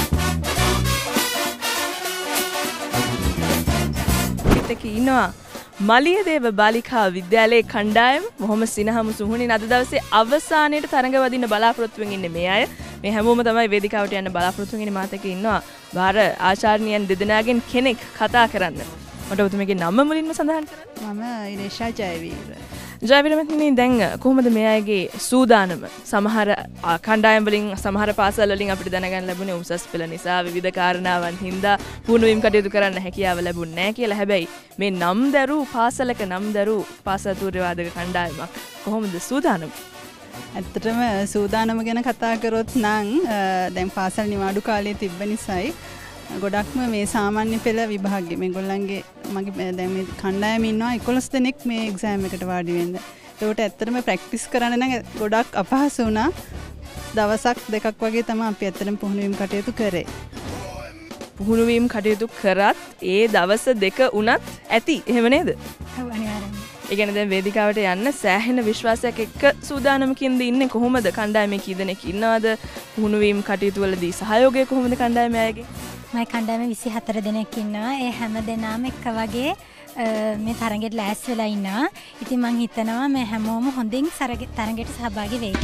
B: ඉන්නවා මලියදේව බාලිකා විද්‍යාලයේ කණ්ඩායම බොහොම සිනහමු සුහුණින් අද දවසේ අවසානයේට තරඟ වදින්න බලාපොරොත්තුවෙන් ඉන්නේ මේ අය. මේ හැමෝම තමයි වේදිකාවට යන්න බලාපොරොත්තුවෙන් ඉන්නේ මාත් එක්ක ඉන්නවා. බාර ආචාර්යයන් දෙදෙනාගෙන් කෙනෙක් කතා කරන්න. මට ඔබතුමගේ නම මුලින්ම සඳහන් කරන්න.
T: මම ඉරේෂා ජයවීර.
B: ජයවීර මහත්මිය දැන් කොහොමද මේ අයගේ සූදානම? සමහර කණ්ඩායම් වලින් සමහර පාසල් වලින් අපිට දැනගන්න ලැබුණේ උසස් පෙළ නිසා විවිධ කාරණාවන් හින්දා පුහුණුවීම් කටයුතු කරන්න හැකියාව ලැබුණේ නැහැ කියලා. හැබැයි මේ නම් දරු පාසලක නම් දරු පාසල් තූර්යවාදක කණ්ඩායමක් කොහොමද සූදානම?
T: ඇත්තටම සූදානම ගැන කතා කරොත් නම් දැන් පාසල් නිවාඩු කාලේ තිබ්බ නිසායි ගොඩක්ම මේ සාමාන්‍ය පෙළ විභාගෙ මේගොල්ලන්ගේ මගේ දැන් මේ කණ්ඩායමේ ඉන්නවා 11 දෙනෙක් මේ එක්සෑම් එකට වාඩි වෙන්න. ඒකට ඇත්තටම ප්‍රැක්ටිස් කරන්න නම් ගොඩක් අපහසු වුණා. දවසක් දෙකක් වගේ තමයි අපි ඇත්තටම පුහුණුවීම් කටයුතු කරේ.
B: පුහුණුවීම් කටයුතු කරත් ඒ දවස් දෙක උනත් ඇති. එහෙම නේද?
T: ඔව් අනිවාර්යයෙන්ම.
B: ඒ කියන්නේ දැන් වේදිකාවට යන්න සෑහෙන විශ්වාසයක් එක්ක සූදානමකින්ද ඉන්නේ. කොහොමද කණ්ඩායමේ කී දෙනෙක් ඉන්නවද? පුහුණුවීම් කටයුතු වලදී සහයෝගය කොහොමද කණ්ඩායමේ අයගේ?
U: මයි කණ්ඩායමේ 24 දෙනෙක් ඉන්නවා. ඒ හැම දෙනාම එක වගේ මේ තරගෙට ලෑස් වෙලා ඉන්නවා. ඉතින් මං හිතනවා මේ හැමෝම හොඳින් තරගෙට සහභාගී වෙයි.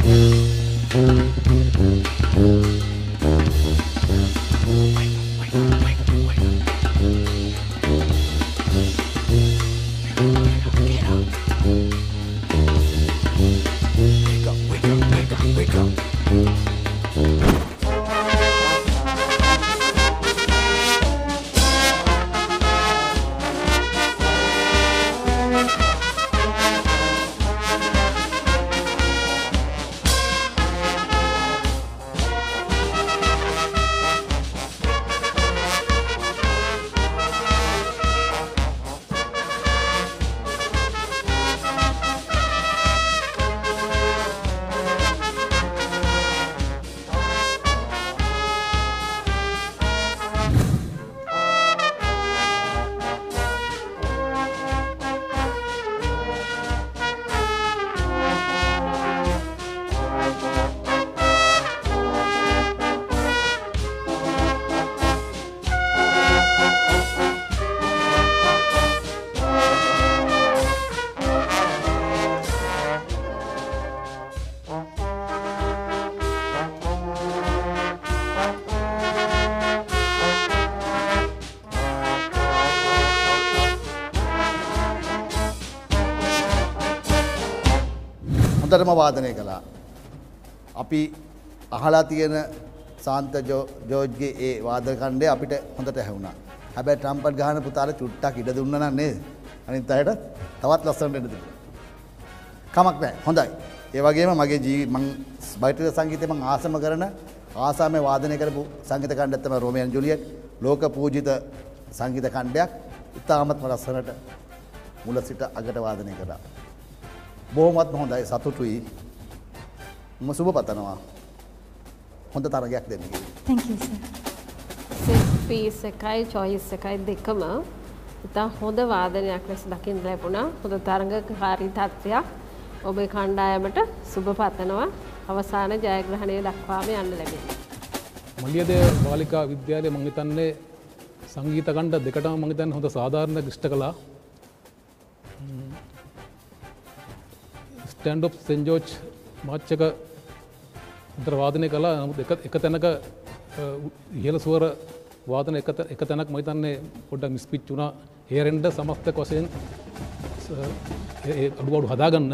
D: හොඳටම වාදනය කළා. අපි අහලා තියෙන සාන්ත ජෝර්ජ්ගේ ඒ වාදන ඛණ්ඩය අපිට හොඳට ඇහුණා. හැබැයි ට්‍රම්පට් ගහන පුතාට චුට්ටක් ඉඩ දුන්නා නම් නේද? අනිත් අයට තවත් ලස්සනට ඉඩ දුන්නා. කමක් නැහැ. හොඳයි. ඒ වගේම මගේ මං බයිටර් සංගීතේ මං ආසම කරන ආසාමේ වාදනය කරපු සංගීත ඛණ්ඩයක් තමයි රෝමියෝ ඇන්ඩ් ජුලියට්. ලෝක පූජිත සංගීත ඛණ්ඩයක්. ඉතාමත්ම ලස්සනට මුල සිට අගට වාදනය කළා. බොහොමත්ම හොඳයි, සතුටුයි. මම සුබ පතනවා. හොඳ තරගයක් දෙන්න කියලා.
U: Thank you sir.
E: set piece එකයි choice එකයි දෙකම ඉතා හොඳ වාදනයක් ලෙස දකින්න ලැබුණා. හොඳ තරඟකාරී තත්ත්වයක්. ඔබේ කණ්ඩායමට සුබ පතනවා. අවසාන ජයග්‍රහණය දක්වාම යන්න ලැබෙනවා.
F: මලියදේව බාලිකා විද්‍යාලයේ මම හිතන්නේ සංගීත ඛණ්ඩ දෙකටම මම හිතන්නේ හොඳ සාධාරණ ඉෂ්ට කළා. Stand of Saint George march එක උතර වාදනය කළා. නමුත් එක තැනක ඉහළ ස්වර වාදන එක තැනක් මම හිතන්නේ පොඩ්ඩක් මිස්පිච් වුණා. හේරෙන්ඩ සමස්තක වශයෙන් අඩුපාඩු හදාගන්න.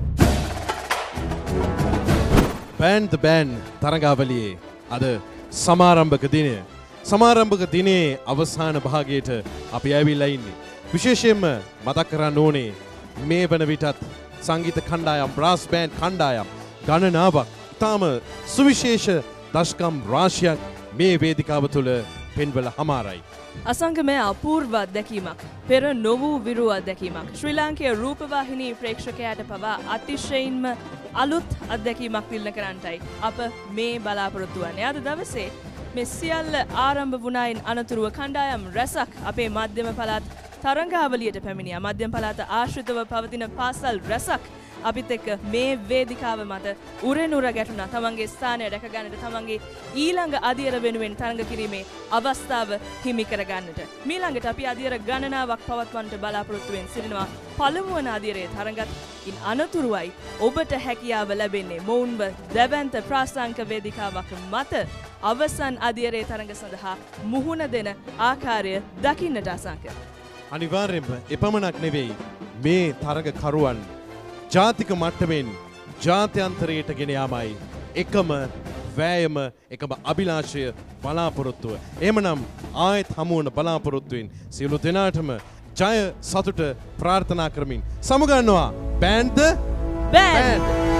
A: බෑන්ඩ් ද බෑන්ඩ් තරඟාවලියේ අද සමාරම්භක දිනය. සමාරම්භක දිනේ අවසාන භාගයට අපි ඇවිල්ලා ඉන්නේ. විශේෂයෙන්ම මතක් කරන්න ඕනේ මේ වන විටත් සංගීත කණ්ඩායම් බ්‍රාස් බෑන්ඩ් කණ්ඩායම් ගණනාවක් ඉතාම සුවිශේෂ දශකම් රාශියක් මේ වේදිකාව තුළ පෙන්වල හමාරයි.
B: අසංගමය අපූර්ව අත්දැකීමක්, පෙර නොවූ විරු අත්දැකීමක්, ශ්‍රී ලාංකේය රූපවාහිනී ප්‍රේක්ෂකයාට පවා අතිශයින්ම අලුත් අත්දැකීමක් විල්ල කරන්නටයි අප මේ බලාපොරොත්තු වන්නේ. අද දවසේ මේ සියල්ල ආරම්භ වුණායින් අනතුරුව කණ්ඩායම් රැසක් අපේ මධ්‍යම පළාත් තරඟාවලියට පැමිණියා. මධ්‍යම පළාත ආශ්‍රිතව පවතින පාසල් රැසක් අපිත් එක්ක මේ වේදිකාව මත උරෙනුර ගැටුණා. තමන්ගේ ස්ථානය රැක ගන්නට, තමන්ගේ ඊළඟ අදියර වෙනුවෙන් තරඟ කිරීමේ අවස්ථාව හිමි කර ගන්නට. මීළඟට අපි අදියර ගණනාවක් පවත්වන්නට බලාපොරොත්තු වෙන සිටිනවා. පළමු වන අදියරේ තරඟත් ඉන් අනතුරුවයි ඔබට හැකියාව ලැබෙන්නේ මොවුන්ව දැවැන්ත ප්‍රාසංක වේදිකාවක් මත අවසන් අදියරේ තරඟ සඳහා මුහුණ දෙන ආකාරය දකින්නට අසංක.
A: අනිවාර්යෙන්ම එපමණක් නෙවෙයි මේ තරගකරුවන් ජාතික මට්ටමින් ජාත්‍යන්තරයට ගෙන යාමයි එකම වෑයම, එකම අභිලාෂය, බලාපොරොත්තුව. එහෙමනම් ආයෙත් හමුවන බලාපොරොත්තුවෙන් සියලු දෙනාටම ජය සතුට ප්‍රාර්ථනා කරමින් සමුගන්නවා බෑන්ඩ්